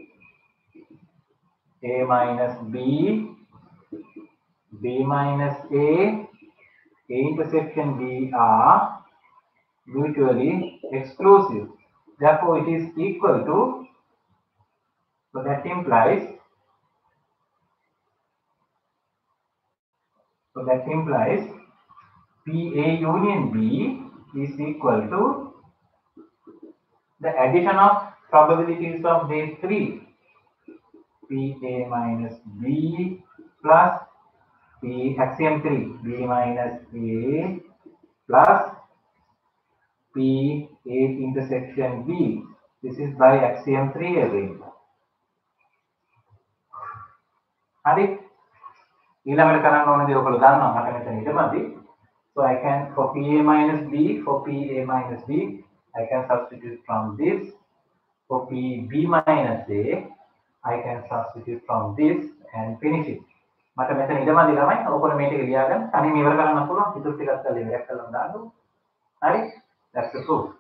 A minus B, B minus A, A intersection B are mutually exclusive. Therefore, it is equal to, so that implies, so that implies P A union B is equal to the addition of probabilities of these three, P A minus B plus P axiom three, B minus A plus P A intersection B. This is by axiom three again. හරි ඊළඟට කරන්න ඕන දේ ඔයගොල්ලෝ දන්නවා මට මෙතන ඉඳමදි. So I can, for P A minus B, for P A minus B, I can substitute from this. For P B minus A, I can substitute from this and finish it. මට මෙතන ඉඳමදි ළමයි ඔයගොල්ලෝ මේ ටික ලියාගන්න. තනියම ඉවර කරන්න පුළුවන්. ඉතුරු ටිකත් අල්ල ඉවරයක් කරලා දාන්න. හරි? That's the proof.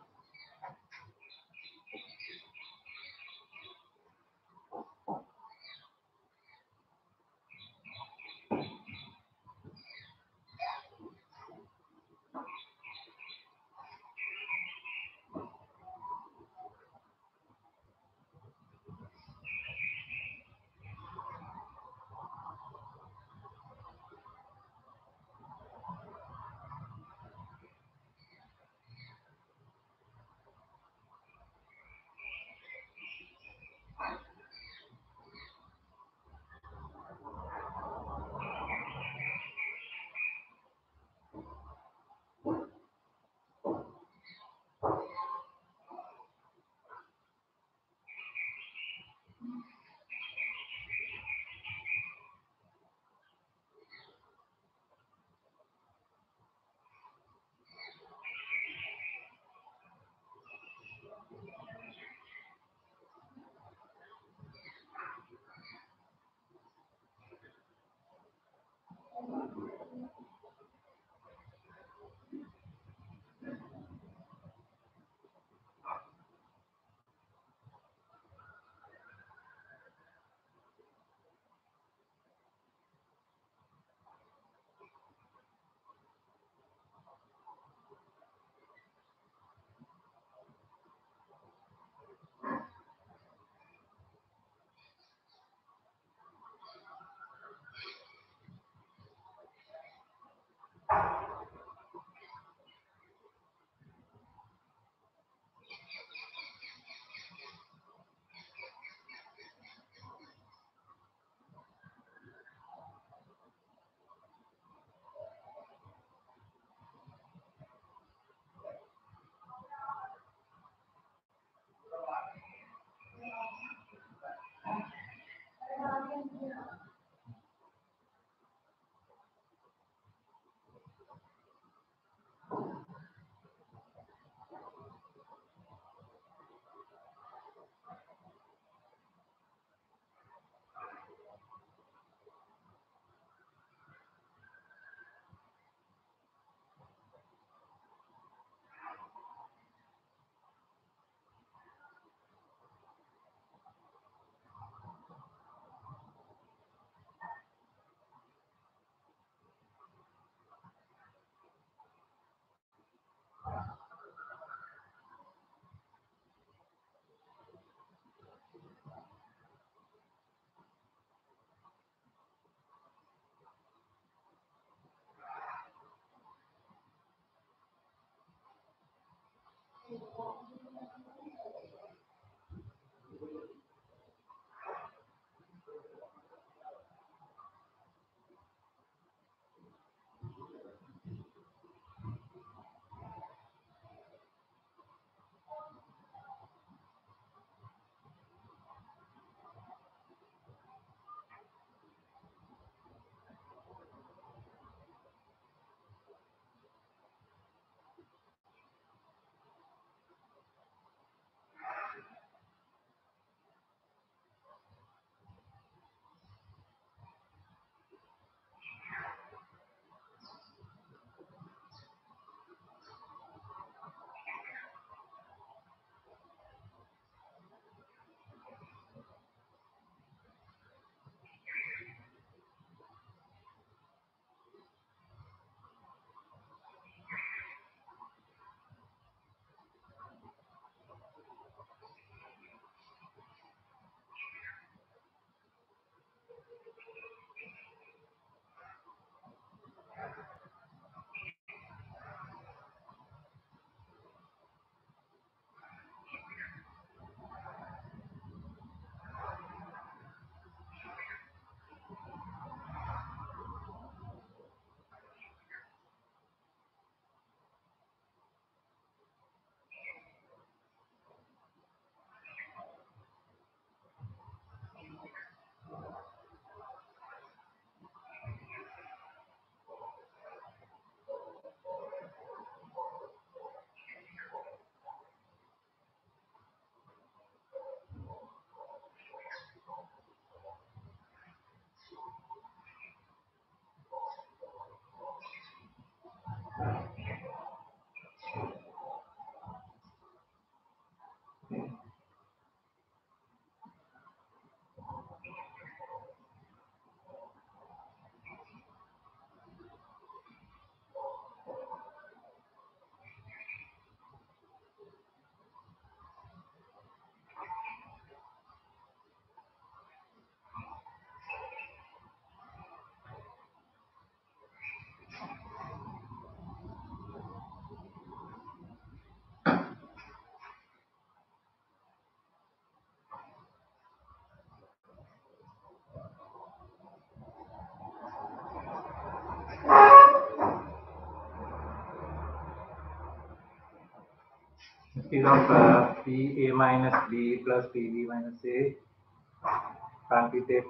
Instead of uh, P A minus B plus P B minus A, can't we take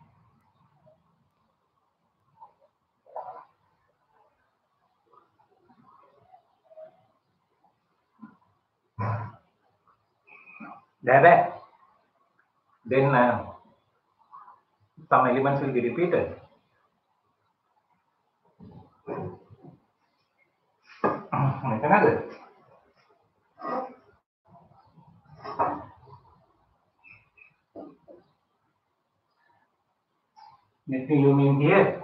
that? Then uh, some elements will be repeated. Make another. Anything you mean here?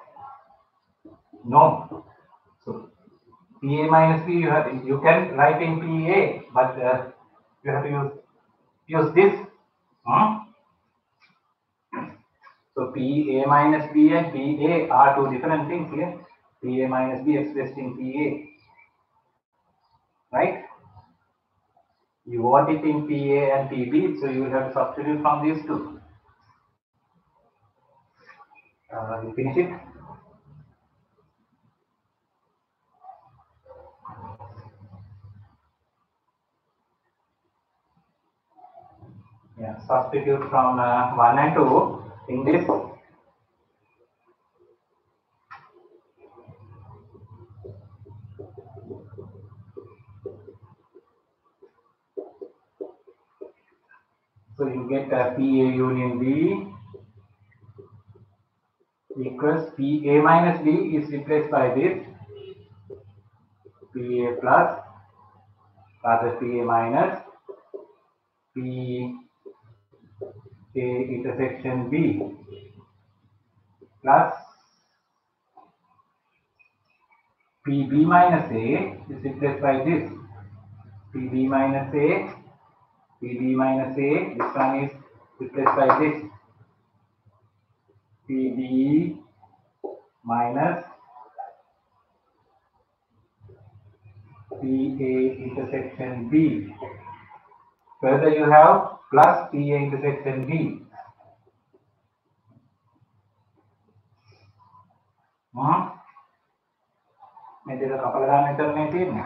No. So P A minus B, you have you can write in P A, but uh, you have to use use this. Hmm? So P A minus B and P A are two different things here. P A minus B expressed in P A, right? You want it in P A and P B, so you will have to substitute from these two. Uh, you finish it? Yeah, substitute from uh, one and two in this. So you get uh, P A union B equals P A minus B is replaced by this P A plus rather P A minus P A intersection B plus P B minus A is replaced by this P B minus A, P B minus A, this one is replaced by this P B minus P A intersection B. Further you have plus P A intersection B. Hmm? Maybe the couple of alternative.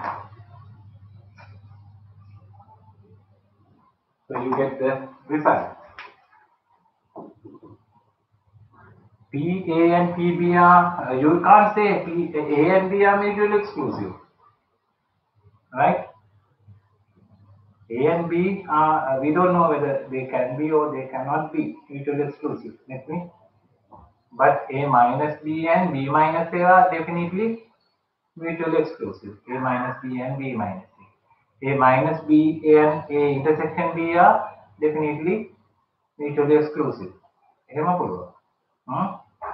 So you get the result. P A and P B are, uh, you can't say P A and B are mutually exclusive, right? A and B are, uh, we don't know whether they can be or they cannot be mutually exclusive. Let me. But A minus B and B minus A are definitely mutually exclusive. A minus B and B minus A. A minus B and A intersection B are definitely mutually exclusive. එහෙම පුළුවන්. හ්ම්?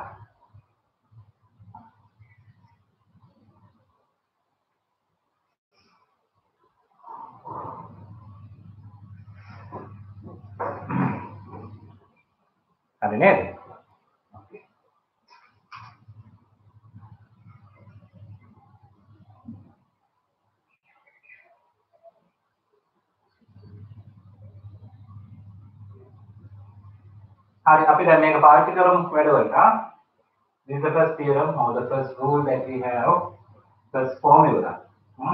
හරි නේද? Okay. හරි අපි දැන් මේක පාවිච්චි කරමු වැඩවලට. This is the first theorem or the first rule that we have, first formula. Hmm?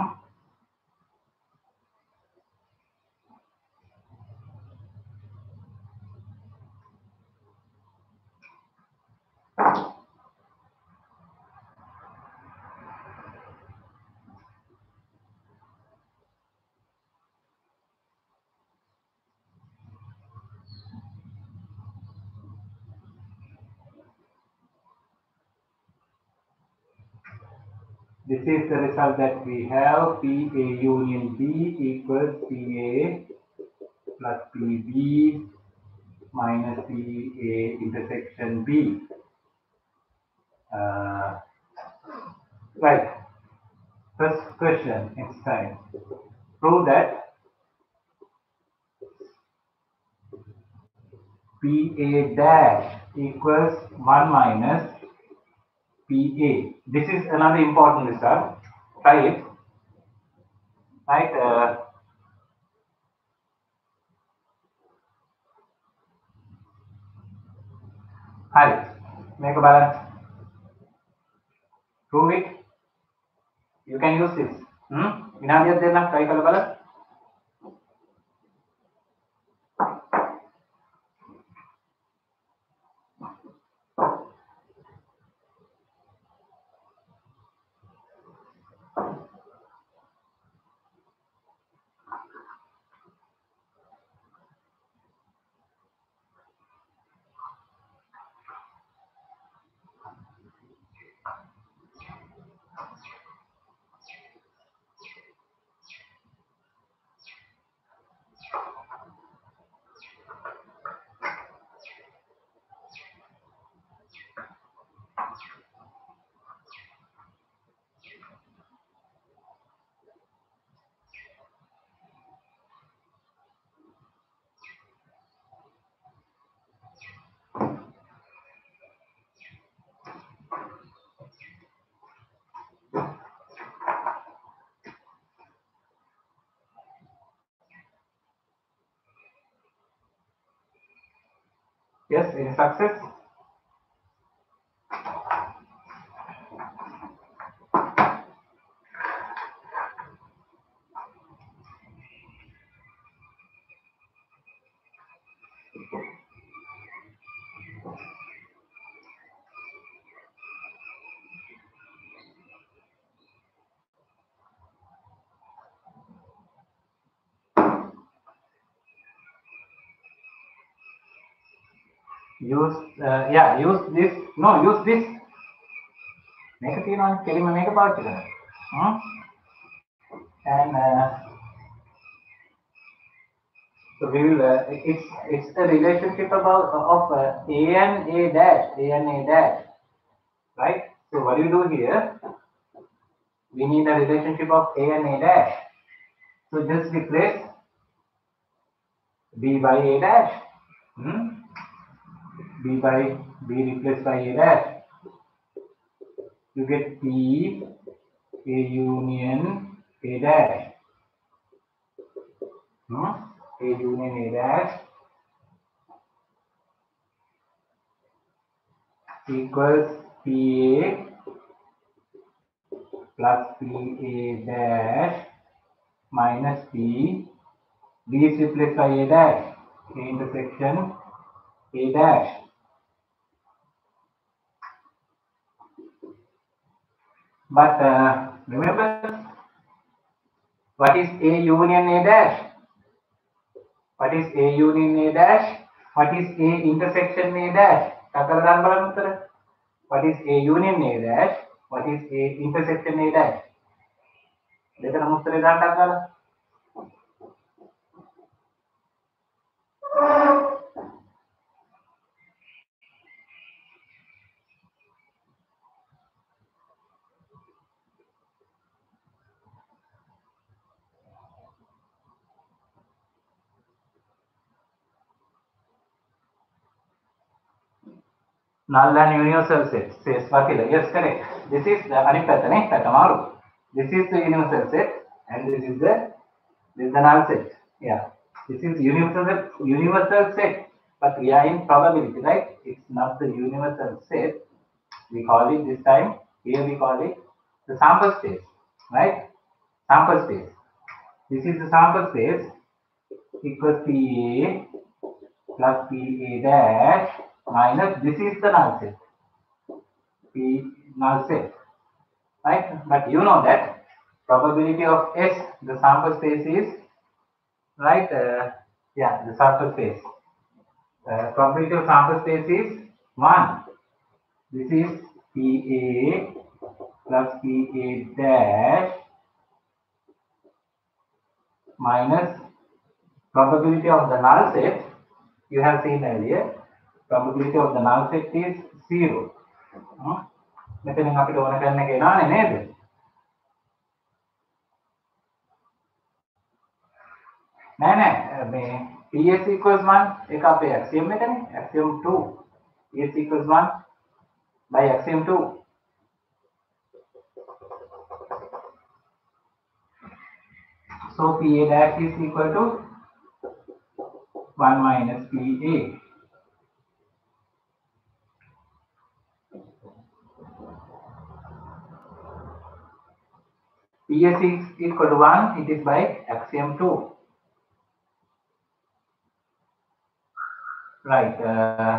This is the result that we have. P A union B equals P A plus P B minus P A intersection B. Uh, right. First question exercise. Prove that P A dash equals one minus P A. This is another important result. Try it. Right. Uh, Hi. Make a balance. Prove it. You can use this. Hmm? විනාඩියක් දෙන්න try කරලා බලන්න. Yes, any success? Use, uh, yeah, use this. No, use this. Make it, you know, kelima make a part. Hmm? And uh, so we will. Uh, it's it's the relationship about of uh, a and a dash, a and a dash, right? So what do you do here? We need a relationship of a and a dash. So just replace b by a dash. Hmm? b by b replaced by a dash. You get p a union a dash. Hmm? A union a dash equals P A plus P A dash minus P. B is replaced by A dash. A intersection A dash. But uh, remember, what is A union A dash? What is A union A dash? What is A intersection A dash? What is A union A dash? What is A intersection A dash? දෙකම උත්තරේ දාන්න අක්කලා. Null and universal set says Vakila. Yes, correct. This is the Anipatane Takamaru. This is the universal set, and this is the this is the null set. Yeah, this is universal universal set, but we are in probability, right? It's not the universal set. We call it this time. Here we call it the sample space, right? Sample space. This is the sample space equals P A plus P A dash minus this is the null set. P null set, right? But you know that probability of S, the sample space is, right? Uh, yeah, the sample space. Uh, probability of sample space is one. This is P A plus P A dash minus probability of the null set. You have seen earlier. Probability of the null set is zero. මෙතනින් අපිට ඕන කරන එක එනවනේ නේද? නෑ නෑ මේ Ps equals one ඒක අපේ axiom එකනේ, axiom two. Ps equals one by axiom two. So Pa dash is equal to one minus Pa. Ps is equal to one, it is by axiom two. Right. Uh,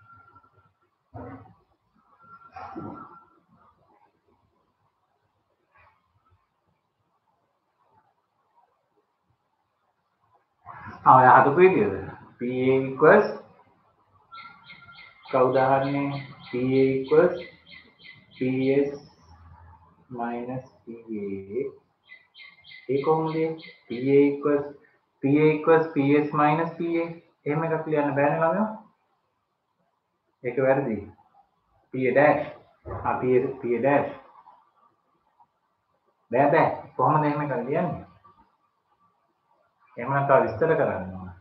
oh, I have to put it. Pa equals කවුදාහරණය Pa equals Ps minus Pa. ඒ කොහොමද? Pa equals Pa equals Ps minus Pa. එහෙම එකක් ලියන්න බෑනේ ළමයෝ. ඒක වැරදි. Pa dash. ආ Pa Pa dash. බෑ බෑ. කොහොමද එහෙම එකක් ලියන්නේ? එහෙම නැත්නම් විස්තර කරන්න ඕන.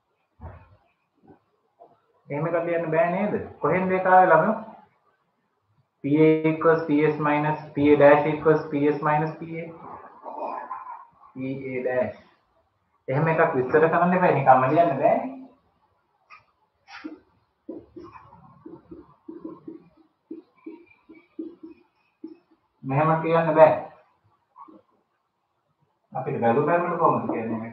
එහෙම එකක් ලියන්න බෑ නේද? කොහෙන්ද ඒක ආවේ ළමයෝ? Pa equals Ps minus Pa dash equals Ps minus Pa. Pa dash. එහෙම එකක් විස්තර කරන්න එපා. නිකම්ම ලියන්න බෑනේ. මෙහෙම කියන්න බෑ. අපිට වැලු බැලුවට කොහොමද කියන්නේ මේක?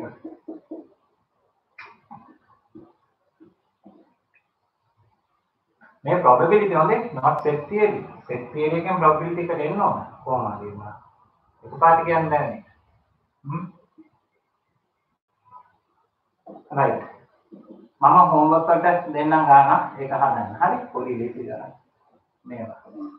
මේ probability හොඳේ not set theory. set theory එකෙන් probability එකට එන්න ඕන. කොහොම හරි එන්න. එකපාරට කියන්නේ නැහැ නේ. හ්ම්. right. මම homework එකට දෙන්නම් ගානක් ඒක හදන්න. හරි? පොඩි ලේසි ගානක්. මේවා.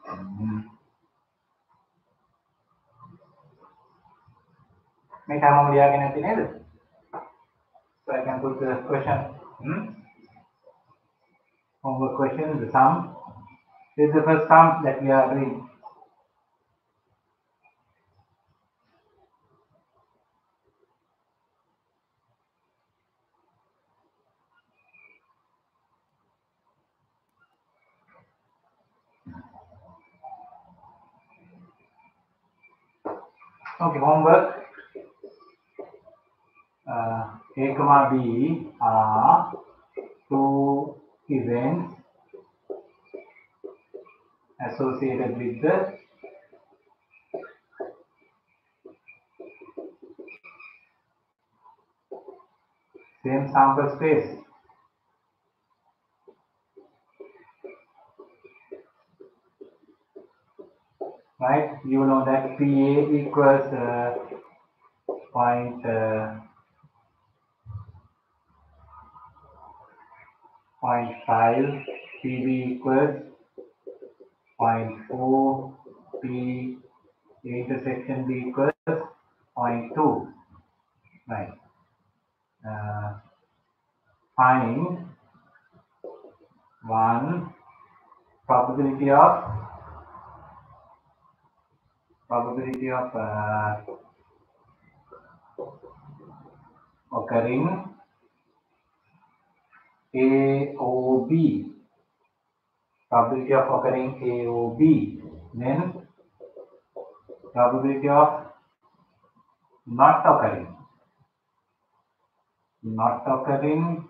මේක හැමෝම ලියාගෙන නැති නේද? So I can put the question. Hmm? Homework question, the sum. This is the first sum that we are doing. Okay, homework. Uh, A comma B are two events associated with the same sample space. Right? You know that P A equals uh, point uh, point five, P B equals point four, P intersection B equals point two. Right. Uh, find one probability of probability of uh, occurring A O B. Probability of occurring A O B. Then probability of not occurring. Not occurring.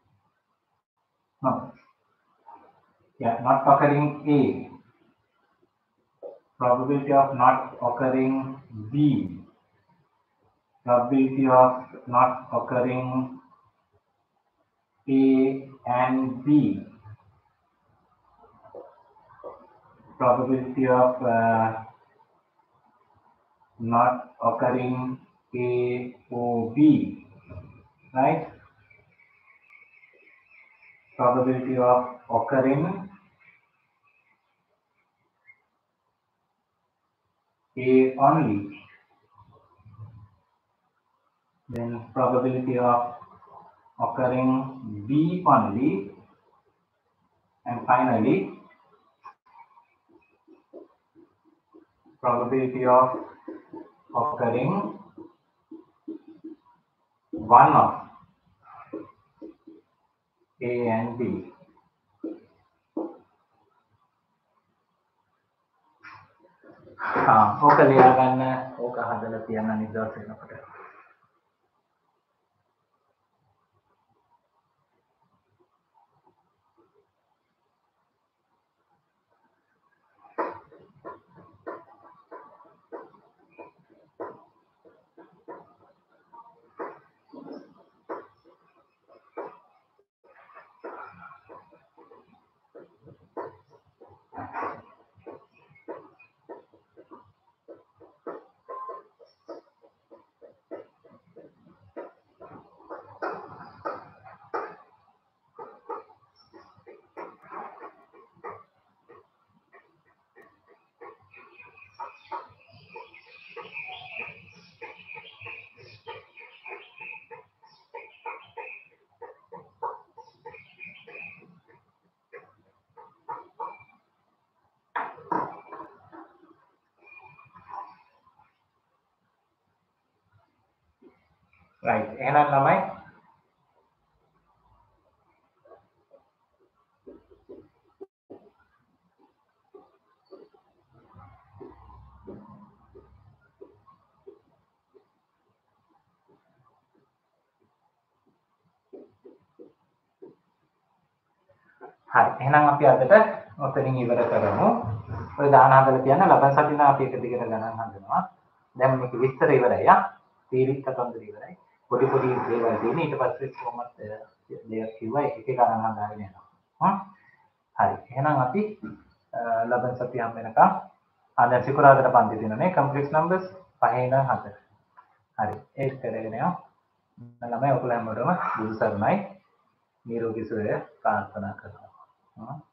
No. Yeah, not occurring A. Probability of not occurring B. Probability of not occurring A and B. Probability of uh, not occurring A O B. Right? Probability of occurring A only. Then probability of occurring B only. And finally, probability of occurring one of A and B. हाँ, okay लिया करना, वो कहाँ गलत किया ना Nizar से ना पड़े. Right, එහෙනම් ළමයි හරි එහෙනම් අපි අදට ඔතනින් ඉවර කරමු. ඔය දාන හදලා කියන ලබන සතියේ අපි එක දිගට ගණන් හදනවා. දැන් මේක විස්තර ඉවරයි ආ. තීරිත් කතන්දර ඉවරයි. පොඩි පොඩි දේවල් තියෙන ඊට පස්සේ කොහොමද දෙයක් කිව්වා එක එක ගණන් හදාගෙන යනවා. හ්ම්. හරි. එහෙනම් අපි ලබන සතිය හම් වෙනකම් ආ දැන් සිකුරාදට පන්ති තියෙනනේ කම්ප්ලෙක්ස් නම්බර්ස් පහේ ඉඳන් හතර. හරි. ඒක කරගෙන යනවා. ළමයි ඔයගොල්ලෝ හැමෝටම බුදු සරණයි. නිරෝගී සුවය ප්‍රාර්ථනා කරනවා.